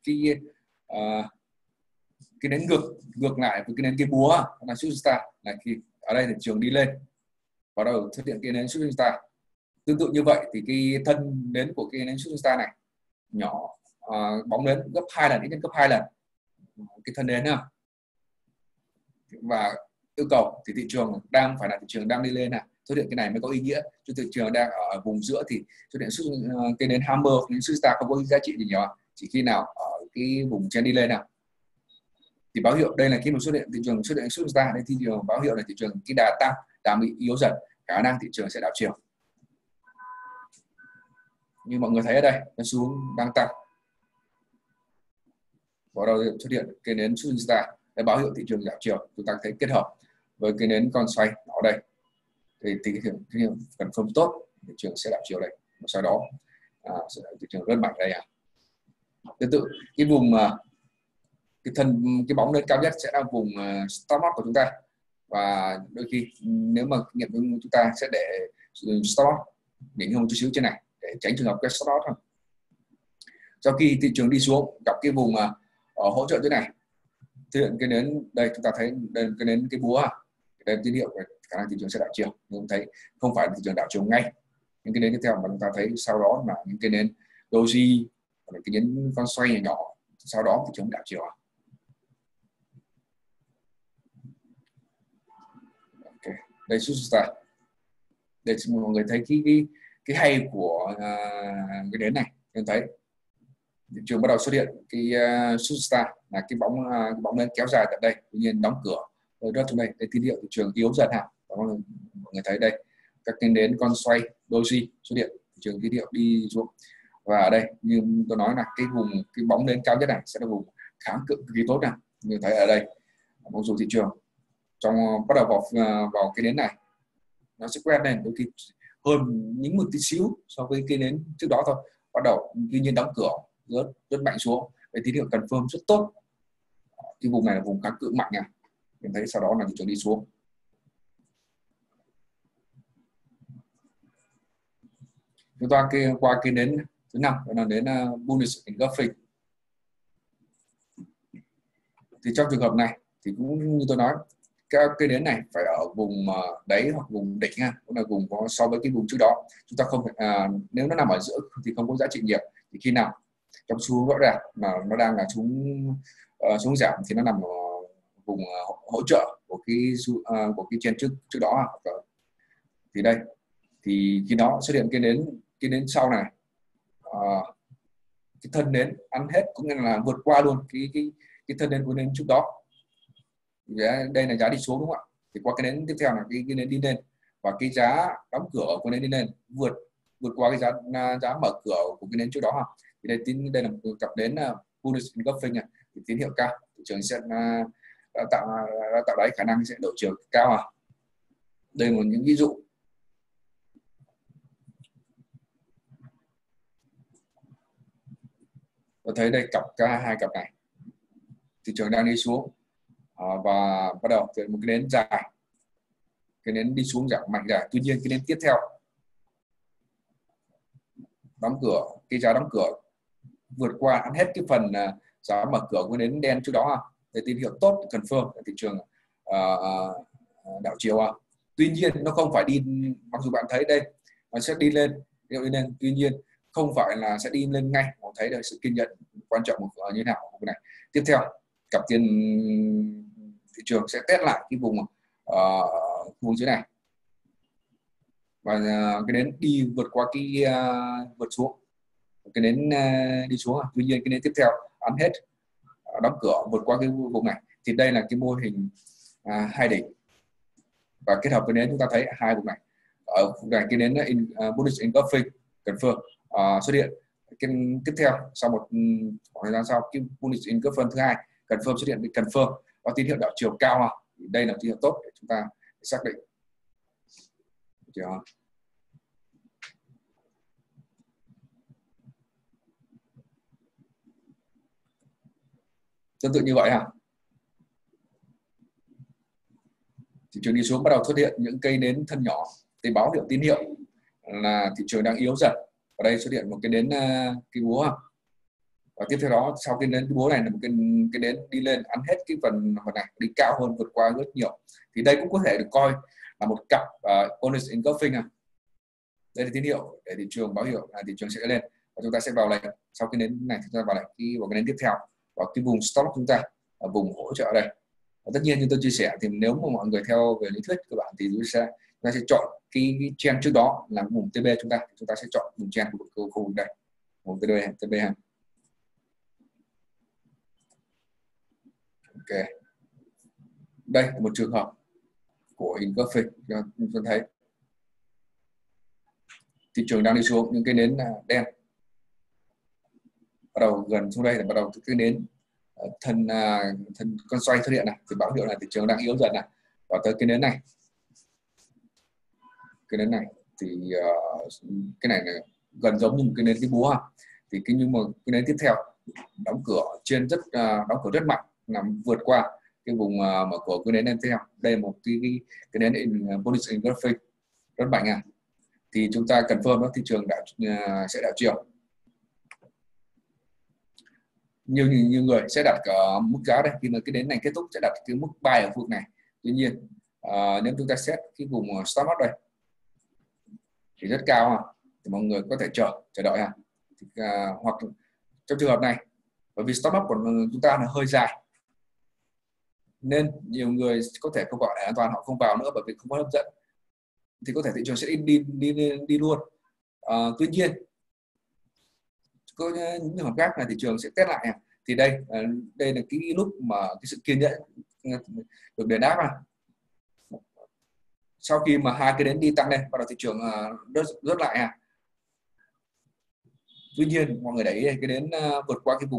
cái nến ngược lại với cái nến cái búa, đó là Superstar, là khi ở đây thị trường đi lên bắt đầu xuất hiện cái nến Superstar. Tương tự như vậy thì cái thân nến của cái nến Superstar này nhỏ, bóng nến gấp 2 lần, ít nhất gấp 2 lần cái thân nến nào, và yêu cầu thì thị trường đang phải là thị trường đang đi lên xuất hiện cái này mới có ý nghĩa. Chứ thị trường đang ở vùng giữa thì xuất hiện cái nến hammer, cái nến Superstar không có giá trị gì nhiều, chỉ khi nào ở cái vùng trên đi lên thì báo hiệu đây là khi mà xuất hiện thị trường xuất hiện Superstar, đây thị trường báo hiệu là thị trường cái đà tăng đang bị yếu dần, khả năng thị trường sẽ đảo chiều. Như mọi người thấy ở đây, nó xuống đang tăng, bắt đầu xuất hiện cái nến Superstar để báo hiệu thị trường đảo chiều. Chúng ta thấy kết hợp với cái nến con xoay ở đây thì thị trường confirm tốt, thị trường sẽ đảo chiều đây. Sau đó thị trường rất mạnh đây. Tương tự cái vùng cái bóng lên cao nhất sẽ là vùng stop loss của chúng ta, và đôi khi nếu mà nghiệm chúng ta sẽ để stop loss đỉnh hơn chút xíu trên này để tránh trường hợp cái stop loss. Sau khi thị trường đi xuống gặp cái vùng hỗ trợ thế này, thực hiện cái nến đây, chúng ta thấy đây cái nến cái búa, đây tín hiệu về khả năng thị trường sẽ đảo chiều. Nhưng thấy không phải thị trường đảo chiều ngay, những cái nến tiếp theo mà chúng ta thấy sau đó là những cái nến doji, cái nến con xoay nhỏ, sau đó thị trường đảo chiều. Okay. Đây Superstar, để mọi người thấy cái hay của cái nến này. Em thấy thị trường bắt đầu xuất hiện cái Superstar là cái bóng nến kéo dài tại đây, tuy nhiên đóng cửa rất trong đây, để tín hiệu thị trường yếu dần mọi người thấy đây các cái nến con xoay doji xuất hiện, thị trường tín hiệu đi xuống. Và ở đây như tôi nói là cái bóng nến cao nhất này sẽ là vùng kháng cự cực kỳ tốt này. Như thấy ở đây, mặc dù thị trường trong bắt đầu vào cái nến này nó sẽ quen lên, đôi khi hơn những một tí xíu so với cái nến trước đó thôi, bắt đầu tuy nhiên đóng cửa rất mạnh xuống, với tín hiệu confirm rất tốt. Cái vùng này là vùng kháng cự mạnh nha. Mình thấy sau đó là thị trường đi xuống. Chúng ta qua cái nến thứ 5, đó là đến bullish engulfing. Thì trong trường hợp này thì cũng như tôi nói, cái nến này phải ở vùng đáy hoặc vùng đỉnh cũng là vùng có so với cái vùng trước đó. Chúng ta không phải nếu nó nằm ở giữa thì không có giá trị nhiều. Thì khi nào trong xu hướng rõ ràng mà nó đang là xuống giảm thì nó nằm ở vùng hỗ trợ của cái trên trước đó. Thì đây thì khi đó xuất hiện cái nến sau này, cái thân nến ăn hết, cũng như là vượt qua luôn cái thân nến của nến trước đó. Đây là giá đi xuống đúng không ạ? Thì qua cái nến tiếp theo là cái nến đi lên, và cái giá đóng cửa của nến đi lên vượt qua cái giá mở cửa của cái nến trước đó thì đây là một cặp nến bullish engulfing thì tín hiệu cao, thị trường sẽ đã tạo đáy, khả năng sẽ đổi chiều cao. Đây là một những ví dụ. Tôi thấy đây cả hai cặp này thị trường đang đi xuống, và bắt đầu từ một cái nến dài, cái nến đi xuống giảm mạnh dài. Tuy nhiên cái nến tiếp theo đóng cửa, cái giá đóng cửa vượt qua ăn hết cái phần giá mở cửa của nến đen trước đó để tín hiệu tốt confirm thị trường đảo chiều. Tuy nhiên nó không phải đi, mặc dù bạn thấy đây nó sẽ đi lên, tuy nhiên không phải là sẽ đi lên ngay. Họ thấy đây sự kiên nhẫn quan trọng như thế nào này. Tiếp theo cặp tiền thị trường sẽ test lại cái vùng dưới này, và cái nến đi vượt qua cái vượt xuống, cái nến đi xuống. Tuy nhiên cái nến tiếp theo ăn hết, đóng cửa vượt qua cái vùng này. Thì đây là cái mô hình hai đỉnh, và kết hợp với nến chúng ta thấy hai vùng này. Ở vùng này cái nến bullish engulfing confirm xuất hiện. Cái tiếp theo sau một khoảng thời gian sau, cái bullish engulfing thứ hai confirm xuất hiện, bị confirm có tín hiệu đảo chiều cao. Đây là tín hiệu tốt để chúng ta xác định. Chưa? Tương tự như vậy thị trường đi xuống bắt đầu xuất hiện những cây nến thân nhỏ thì báo hiệu tín hiệu là thị trường đang yếu dần. Ở đây xuất hiện một cái nến cái búa, và tiếp theo đó sau cái nến cái búa này là một cái nến đi lên ăn hết cái phần này, đi cao hơn, vượt qua rất nhiều. Thì đây cũng có thể được coi là một cặp bullish engulfing. Đây là tín hiệu để thị trường báo hiệu là thị trường sẽ lên, và chúng ta sẽ vào lệnh. Sau cái nến này chúng ta vào lệnh vào cái nến tiếp theo, và cái vùng stop chúng ta ở vùng hỗ trợ đây. Và tất nhiên như tôi chia sẻ thì nếu mà mọi người theo về lý thuyết các bạn thì chúng ta sẽ chọn cái trend trước đó là vùng TB, chúng ta sẽ chọn vùng trend của khu vực đây, vùng TB ha. Ok, đây là một trường hợp của engulfing. Chúng ta thấy thị trường đang đi xuống, những cái nến đen bắt đầu gần xuống đây là bắt đầu cái nến thân con xoay xuất hiện này, thì báo hiệu là thị trường đang yếu dần này. Và tới cái nến này thì cái này là gần giống như một cái nến cái búa thì nhưng mà cái nến tiếp theo đóng cửa rất mạnh, làm vượt qua cái vùng mở cửa cái nến tiếp theo. Đây là một cái nến bullish engulfing rất mạnh thì chúng ta confirm thị trường sẽ đảo chiều. Nhiều người sẽ đặt mức giá đây, khi mà cái nến này kết thúc sẽ đặt cái mức buy ở khu vực này. Tuy nhiên nếu chúng ta set cái vùng stop loss đây thì rất cao thì mọi người có thể chờ đợi hoặc trong trường hợp này, bởi vì stop loss của chúng ta là hơi dài nên nhiều người có thể không gọi là an toàn, họ không vào nữa bởi vì không có hấp dẫn, thì có thể thị trường sẽ đi luôn. Tuy nhiên có những trường hợp khác là thị trường sẽ test lại. Thì đây là cái lúc mà cái sự kiên nhẫn được đền đáp. Sau khi mà hai cái đến đi tăng lên, bắt đầu thị trường rớt lại. Tuy nhiên mọi người đẩy cái đến vượt qua cái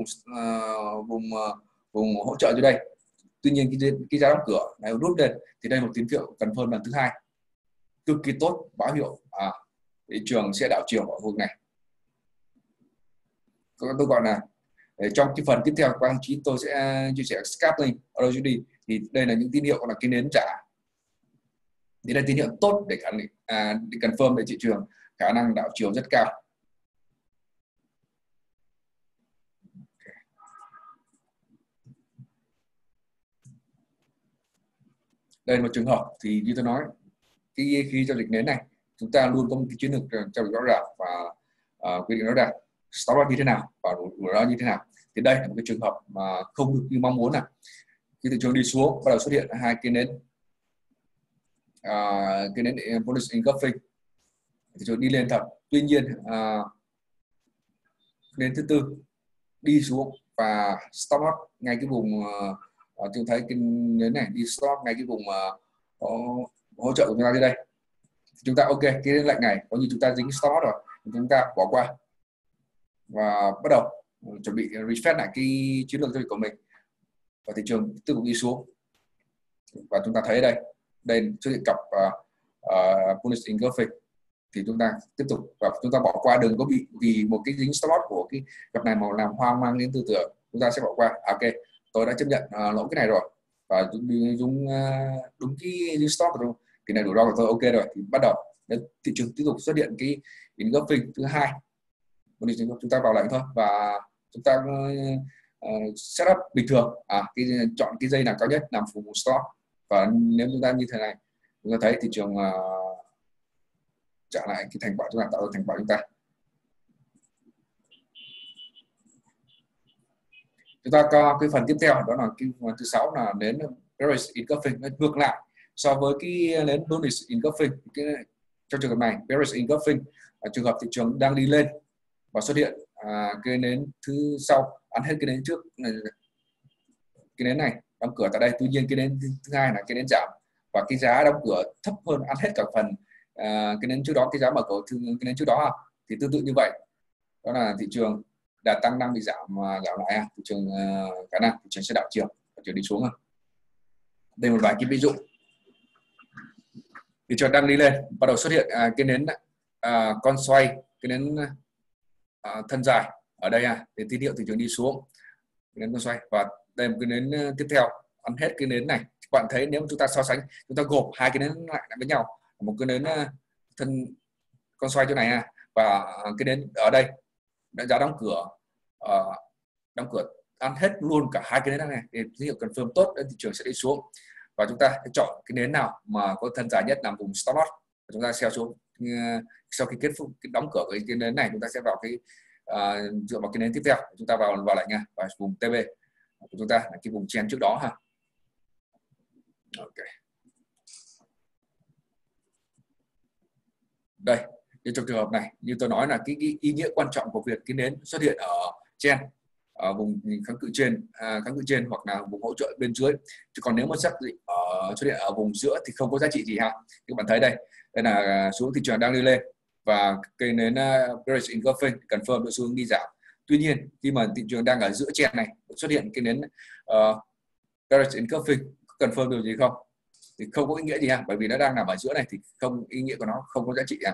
vùng hỗ trợ dưới đây. Tuy nhiên cái giá đóng cửa này rút lên, thì đây là một tín hiệu confirm lần thứ hai cực kỳ tốt, báo hiệu thị trường sẽ đảo chiều ở vùng này. Tôi gọi là trong cái phần tiếp theo quang trí tôi sẽ chia sẻ scattering orogeny, thì đây là những tín hiệu là cái nến trả, thì đây là tín hiệu tốt để confirm về thị trường khả năng đảo chiều rất cao. Đây là một trường hợp thì như tôi nói, khi giao dịch nến này chúng ta luôn có một cái chiến lược giao dịch rõ ràng và quy định rõ ràng stop loss như thế nào và rủi ro như thế nào. Thì đây là một cái trường hợp mà không được như mong muốn. Khi thị trường đi xuống bắt đầu xuất hiện hai cái nến bullish engulfing, thị trường đi lên thật. Tuy nhiên đến thứ tư đi xuống và stop loss ngay cái vùng chúng thấy cái nến này đi stop ngay cái vùng hỗ trợ của chúng ta dưới đây. Chúng ta ok, cái lệnh này có như chúng ta dính stop loss rồi, chúng ta bỏ qua và bắt đầu chuẩn bị reset lại cái chiến lược giao dịch của mình, và thị trường tiếp tục đi xuống. Và chúng ta thấy đây xuất hiện cặp bullish engulfing, thì chúng ta tiếp tục và chúng ta bỏ qua, đừng có bị vì một cái dính stop loss của cái cặp này mà làm hoang mang đến tư tưởng. Chúng ta sẽ bỏ qua. Ok, tôi đã chấp nhận lỗi cái này rồi và dùng đúng cái dính stop rồi, thì này rủi ro của tôi ok rồi, thì bắt đầu thị trường tiếp tục xuất hiện cái engulfing thứ hai. Chúng ta vào lệnh thôi và chúng ta setup bình thường, chọn cái dây nào cao nhất làm vùng stop, và nếu chúng ta như thế này chúng ta thấy thị trường trả lại cái thành quả, chúng ta tạo ra thành quả. Chúng ta có cái phần tiếp theo, đó là cái phần thứ 6 là nến bearish engulfing, nó ngược lại so với cái nến bullish engulfing. Trong trường hợp này bearish engulfing trường hợp thị trường đang đi lên và xuất hiện cái nến thứ sau ăn hết cái nến trước này, cái nến này đóng cửa tại đây. Tuy nhiên cái nến thứ hai là cái nến giảm và cái giá đóng cửa thấp hơn ăn hết cả phần cái nến trước đó, cái giá mở cửa cái nến trước đó. Thì tương tự như vậy, đó là thị trường đã tăng đang bị giảm lại, thị trường khả năng thị trường sẽ đảo chiều đi xuống. Đây một vài cái ví dụ, thị trường đang đi lên bắt đầu xuất hiện cái nến con xoay, cái nến thân dài ở đây để tín hiệu thị trường đi xuống, cái nến con xoay. Và đây một cái nến tiếp theo ăn hết cái nến này. Các bạn thấy nếu chúng ta so sánh, chúng ta gộp hai cái nến lại với nhau, một cái nến thân con xoay chỗ này và cái nến ở đây đã giá đóng cửa ăn hết luôn cả hai cái nến này, để tín hiệu confirm tốt đến thị trường sẽ đi xuống. Và chúng ta chọn cái nến nào mà có thân dài nhất làm vùng stop loss, chúng ta sell xuống. Sau khi kết thúc đóng cửa cái nến này, chúng ta sẽ vào cái dựa vào cái nến tiếp theo, chúng ta vào lại nha, và vùng TB của chúng ta là cái vùng chen trước đó Ok. Đây, trong trường hợp này như tôi nói là cái ý nghĩa quan trọng của việc cái nến xuất hiện ở chen, ở vùng kháng cự trên hoặc là vùng hỗ trợ bên dưới. Chứ còn nếu mà xuất hiện ở vùng giữa thì không có giá trị gì Các bạn thấy đây là xuống thị trường đang đi lên và cây nến bearish engulfing confirm xu hướng đi giảm. Tuy nhiên khi mà thị trường đang ở giữa chen này xuất hiện cái nến bearish engulfing confirm điều gì không? Thì không có ý nghĩa gì bởi vì nó đang nằm ở giữa này, thì không, ý nghĩa của nó không có giá trị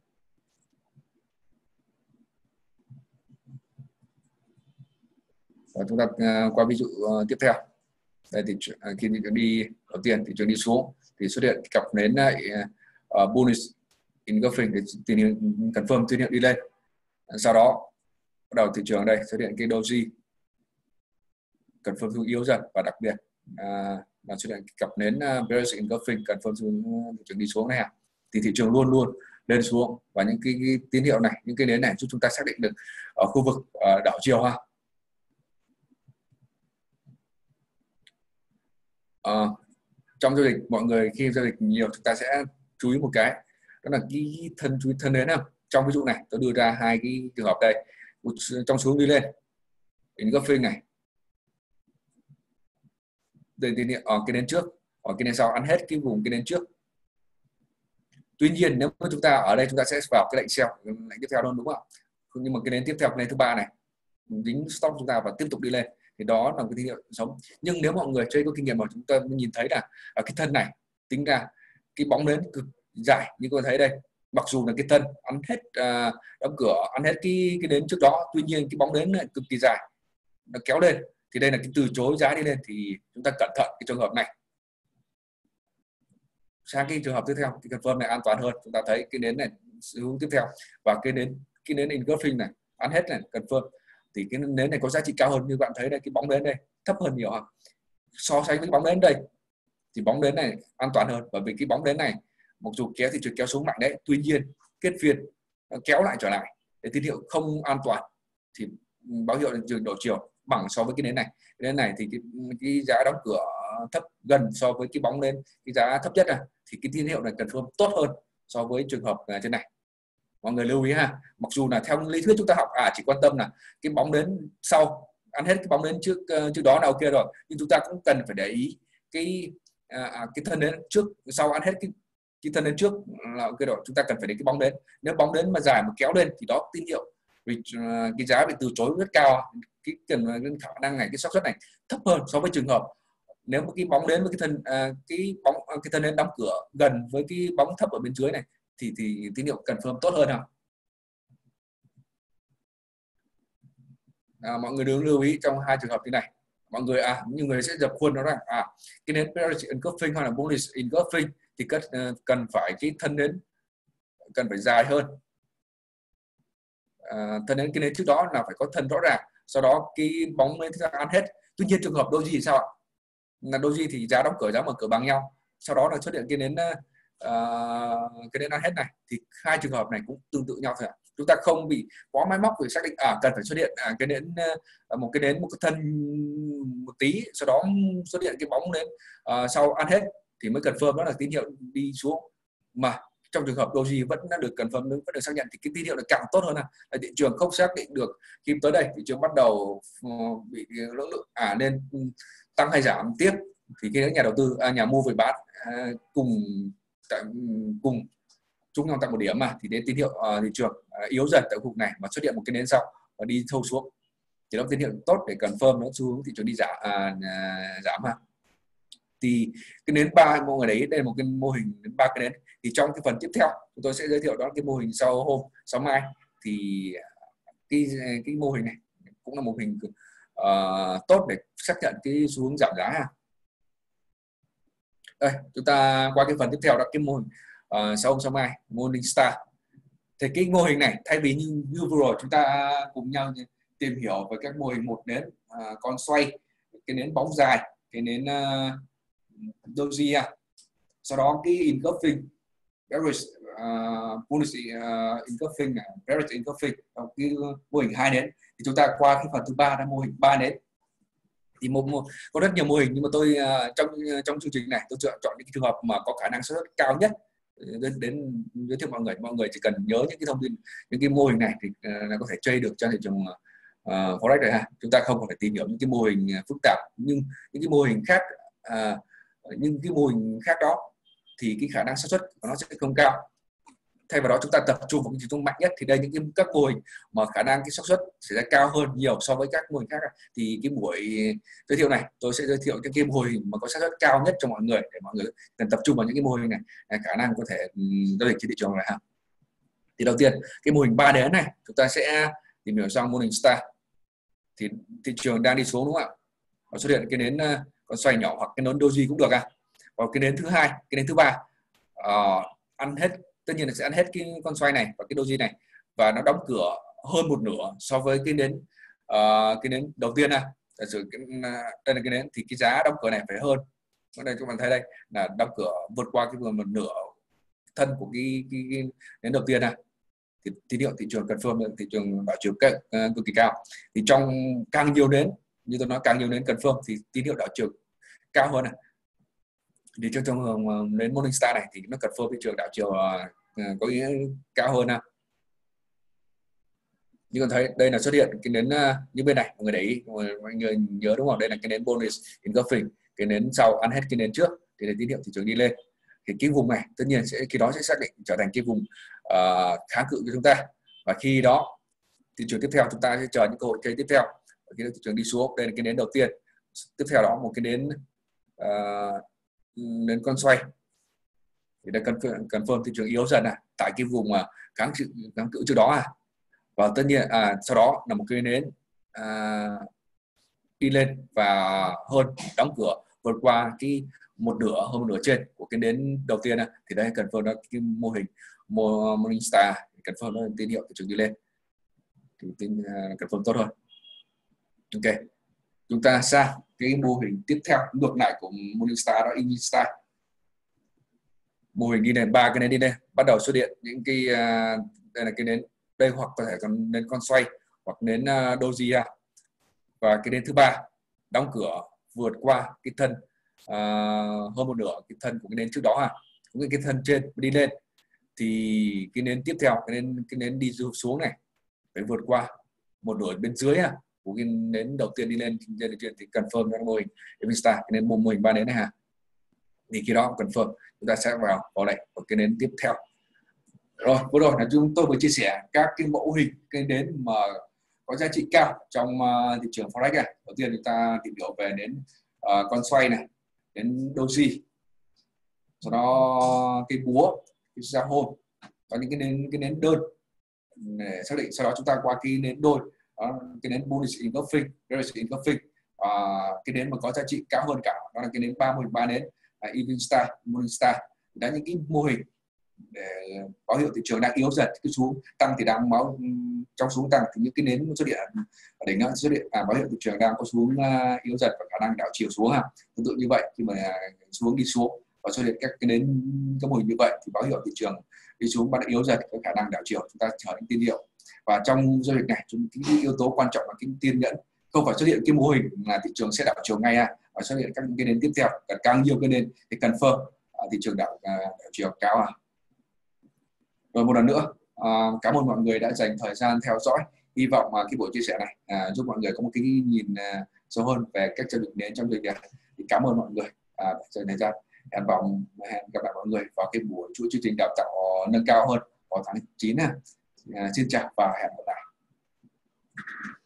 Và chúng ta qua ví dụ tiếp theo. Đây thì khi thị trường đi đầu tiên, thị trường đi xuống thì xuất hiện cặp nến bullish engulfing để tín hiệu confirm tín hiệu đi lên. Sau đó bắt đầu thị trường đây xuất hiện cái doji confirm xu yếu dần, và đặc biệt là xuất hiện cặp nến bearish engulfing confirm thị trường đi xuống này thì thị trường luôn luôn lên xuống. Và những cái tín hiệu này, những cái nến này giúp chúng ta xác định được ở khu vực đảo chiều trong giao dịch, mọi người khi giao dịch nhiều chúng ta sẽ chú ý một cái, đó là cái thân nến trong ví dụ này tôi đưa ra hai cái trường hợp đây. Trong xuống đi lên engulfing này, đây tín hiệu cái nến trước, cái nến sau ăn hết cái vùng cái nến trước. Tuy nhiên nếu mà chúng ta ở đây chúng ta sẽ vào cái lệnh sell, lệnh tiếp theo luôn, đúng không ạ? Nhưng mà cái nến tiếp theo, cái nến thứ ba này dính stop chúng ta và tiếp tục đi lên, thì đó là cái tín hiệu sống. Nhưng nếu mọi người chơi có kinh nghiệm mà chúng ta nhìn thấy là ở cái thân này tính ra cái bóng nến cực dài như các bạn thấy đây, mặc dù là cái thân ăn hết đóng cửa ăn hết cái nến trước đó, tuy nhiên cái bóng nến này cực kỳ dài, nó kéo lên, thì đây là cái từ chối giá đi lên, thì chúng ta cẩn thận cái trường hợp này. Sang cái trường hợp tiếp theo, cái confirm này an toàn hơn, chúng ta thấy cái nến này hướng tiếp theo và cái nến engulfing này ăn hết này confirm, thì cái nến này có giá trị cao hơn. Như bạn thấy đây, cái bóng nến đây thấp hơn nhiều so sánh với bóng nến đây, thì bóng nến này an toàn hơn, bởi vì cái bóng nến này mặc dù kéo thị trường kéo xuống mạnh đấy, tuy nhiên kết phiên kéo lại trở lại, để tín hiệu không an toàn, thì báo hiệu thị trường đổ chiều bằng so với cái nến này. Cái nến này thì cái giá đóng cửa thấp gần so với cái bóng nến, cái giá thấp nhất thì cái tín hiệu này confirm tốt hơn so với trường hợp trên này. Mọi người lưu ý mặc dù là theo lý thuyết chúng ta học chỉ quan tâm là cái bóng nến sau ăn hết cái bóng nến trước đó là ok rồi, nhưng chúng ta cũng cần phải để ý cái thân nến trước sau ăn hết cái thân nến trước là ok rồi. Chúng ta cần phải để cái bóng nến, nếu bóng nến mà dài mà kéo lên thì đó tín hiệu cái giá bị từ chối rất cao, cái khả năng này, cái xác suất này thấp hơn so với trường hợp nếu mà cái bóng đến với cái thân nến đóng cửa gần với cái bóng thấp ở bên dưới này, thì tín hiệu confirm tốt hơn không? Mọi người đừng lưu ý trong hai trường hợp như này. Mọi người nhiều người sẽ dập khuôn nó rằng cái nến bearish engulfing hoặc là bullish engulfing thì cần phải cái thân nến cần phải dài hơn. Thân nến cái nến trước đó là phải có thân rõ ràng, sau đó cái bóng nến ăn hết. Tuy nhiên trường hợp doji thì sao ạ? Là doji thì giá đóng cửa giá mở cửa bằng nhau, sau đó là xuất hiện cái nến ăn hết này, thì hai trường hợp này cũng tương tự nhau thôi ạ. Chúng ta không bị quá máy móc để xác định cần phải xuất hiện cái nến một cái thân một tí, sau đó xuất hiện cái bóng nến sau ăn hết thì mới confirm đó là tín hiệu đi xuống. Mà trong trường hợp doji vẫn đã được confirm, vẫn được xác nhận thì cái tín hiệu là càng tốt hơn là thị trường không xác định được khi tới đây thị trường bắt đầu bị lưỡng lự nên tăng hay giảm tiếp, thì cái nhà đầu tư nhà mua về bán cùng chung nhau tại một điểm thì đến tín hiệu thị trường yếu dần tại khu vực này mà xuất hiện một cái nến sau và đi sâu xuống thì đó tín hiệu tốt để confirm nó xu hướng thị trường đi giảm thì cái nến ba mọi người đấy, đây là một cái mô hình đến 3 cái nến. Thì trong cái phần tiếp theo chúng tôi sẽ giới thiệu đó cái mô hình sau mai, thì cái mô hình này cũng là mô hình tốt để xác nhận cái xu hướng giảm giá Đây, chúng ta qua cái phần tiếp theo đó cái mô hình sau mai Morningstar. Thì cái mô hình này thay vì như vừa rồi chúng ta cùng nhau tìm hiểu về các mô hình một nến con xoay, cái nến bóng dài, cái nến doji, sau đó cái engulfing bearish bullish engulfing bearish engulfing, cái mô hình hai nến. Thì chúng ta qua cái phần thứ ba là mô hình ba nến. Thì có rất nhiều mô hình, nhưng mà tôi trong chương trình này tôi chọn những cái trường hợp mà có khả năng xác suất cao nhất đến giới thiệu mọi người chỉ cần nhớ những cái thông tin, những cái mô hình này thì là có thể trade được cho thị trường forex rồi chúng ta không cần phải tìm hiểu những cái mô hình phức tạp, nhưng những cái mô hình khác đó thì cái khả năng xác suất của nó sẽ không cao. Thay vào đó chúng ta tập trung vào cái trung mạnh nhất, thì đây những các mô hình mà khả năng cái xác suất sẽ ra cao hơn nhiều so với các mô hình khác. Thì cái buổi giới thiệu này tôi sẽ giới thiệu những cái mô hình mà có xác suất cao nhất cho mọi người, để mọi người cần tập trung vào những cái mô hình này khả năng có thể giao dịch trên thị trường này Thì đầu tiên cái mô hình 3 nến này chúng ta sẽ tìm hiểu sang Morningstar. Thì thị trường đang đi xuống đúng không ạ? Và xuất hiện cái nến con xoay nhỏ hoặc cái nến doji cũng được Và cái nến thứ hai, cái nến thứ ba ăn hết, tất nhiên là sẽ ăn hết cái con xoay này và cái doji này, và nó đóng cửa hơn một nửa so với cái nến đầu tiên đây là cái nến, thì cái giá đóng cửa này phải hơn. Ở đây các bạn thấy đây là đóng cửa vượt qua cái một nửa thân của cái nến đầu tiên thì tín hiệu thị trường confirm, thị trường đảo chiều cực kỳ cao. Thì trong càng nhiều nến, như tôi nói, càng nhiều nến confirm thì tín hiệu đảo chiều cao hơn Thì trong nến Morningstar này thì nó confirm thị trường đảo chiều có ý cao hơn Như còn thấy đây là xuất hiện cái nến như bên này, mọi người để ý, mọi người nhớ đúng không? Đây là cái nến bullish engulfing, cái nến sau ăn hết cái nến trước thì là tín hiệu thị trường đi lên. Thì cái vùng này tất nhiên khi đó sẽ xác định trở thành cái vùng kháng cự của chúng ta, và khi đó thị trường tiếp theo chúng ta sẽ chờ những cơ hội trade tiếp theo. Khi thị trường đi xuống, đây là cái nến đầu tiên, tiếp theo đó một cái nến con xoay thì đã confirm thị trường yếu dần tại cái vùng kháng cự trước đó và tất nhiên sau đó là một cái nến đi lên và hơn, đóng cửa vượt qua cái hơn một nửa trên của cái nến đầu tiên thì đây confirm đó cái mô hình Morningstar, confirm đó tín hiệu thị trường đi lên thì confirm tốt hơn. Ok, chúng ta sang cái mô hình tiếp theo ngược lại của Morningstar, đó Instar. Mô hình đi lên, ba cái nến đi lên bắt đầu xuất hiện những cái đây là cái nến đây, hoặc có thể còn nến con xoay hoặc nến doji, và cái nến thứ ba đóng cửa vượt qua cái thân hơn một nửa cái thân của cái nến trước đó cũng cái thân trên đi lên, thì cái nến tiếp theo cái nến đi xuống này phải vượt qua một nửa bên dưới của cái nến đầu tiên đi lên thì confirm cái mô hình Instar, cái nến mô hình ba nến này thì khi đó confirm chúng ta sẽ vào đây ở cái nến tiếp theo. Rồi, vừa rồi là chúng tôi mới chia sẻ các cái mẫu hình cái nến mà có giá trị cao trong thị trường forex này. Đầu tiên chúng ta tìm hiểu về nến con xoay này, đến doji, sau đó cái búa, cái sao hôn, có những cái nến đơn để xác định, sau đó chúng ta qua cái nến đôi, đó, cái nến bullish engulfing, bearish engulfing, cái nến mà có giá trị cao hơn cả đó là cái nến 33 nến, Evening Star, Morning Star. Đó những cái mô hình để báo hiệu thị trường đang yếu dần, cái xuống tăng thì đang trong xuống tăng thì những cái nến xuất hiện ở đỉnh nó xuất hiện báo hiệu thị trường đang có xuống yếu dần và khả năng đảo chiều xuống ha. Tương tự như vậy khi mà xuống đi xuống và xuất hiện các cái nến các mô hình như vậy thì báo hiệu thị trường đi xuống bắt đầu yếu dần, có khả năng đảo chiều, chúng ta chờ những tín hiệu. Và trong giao dịch này cái yếu tố quan trọng là cái kiên nhẫn, không phải xuất hiện cái mô hình là thị trường sẽ đảo chiều ngay và xuất hiện các cái nến tiếp theo, càng nhiều cái nến thì confirm thị trường đảo chiều cao Rồi một lần nữa, cảm ơn mọi người đã dành thời gian theo dõi. Hy vọng cái buổi chia sẻ này giúp mọi người có một cái nhìn sâu hơn về cách giao dịch nến trong giao dịch. Thì cảm ơn mọi người dành thời gian. Hẹn gặp lại mọi người vào cái buổi chuỗi chương trình đào tạo nâng cao hơn vào tháng 9. Xin chào và hẹn gặp lại.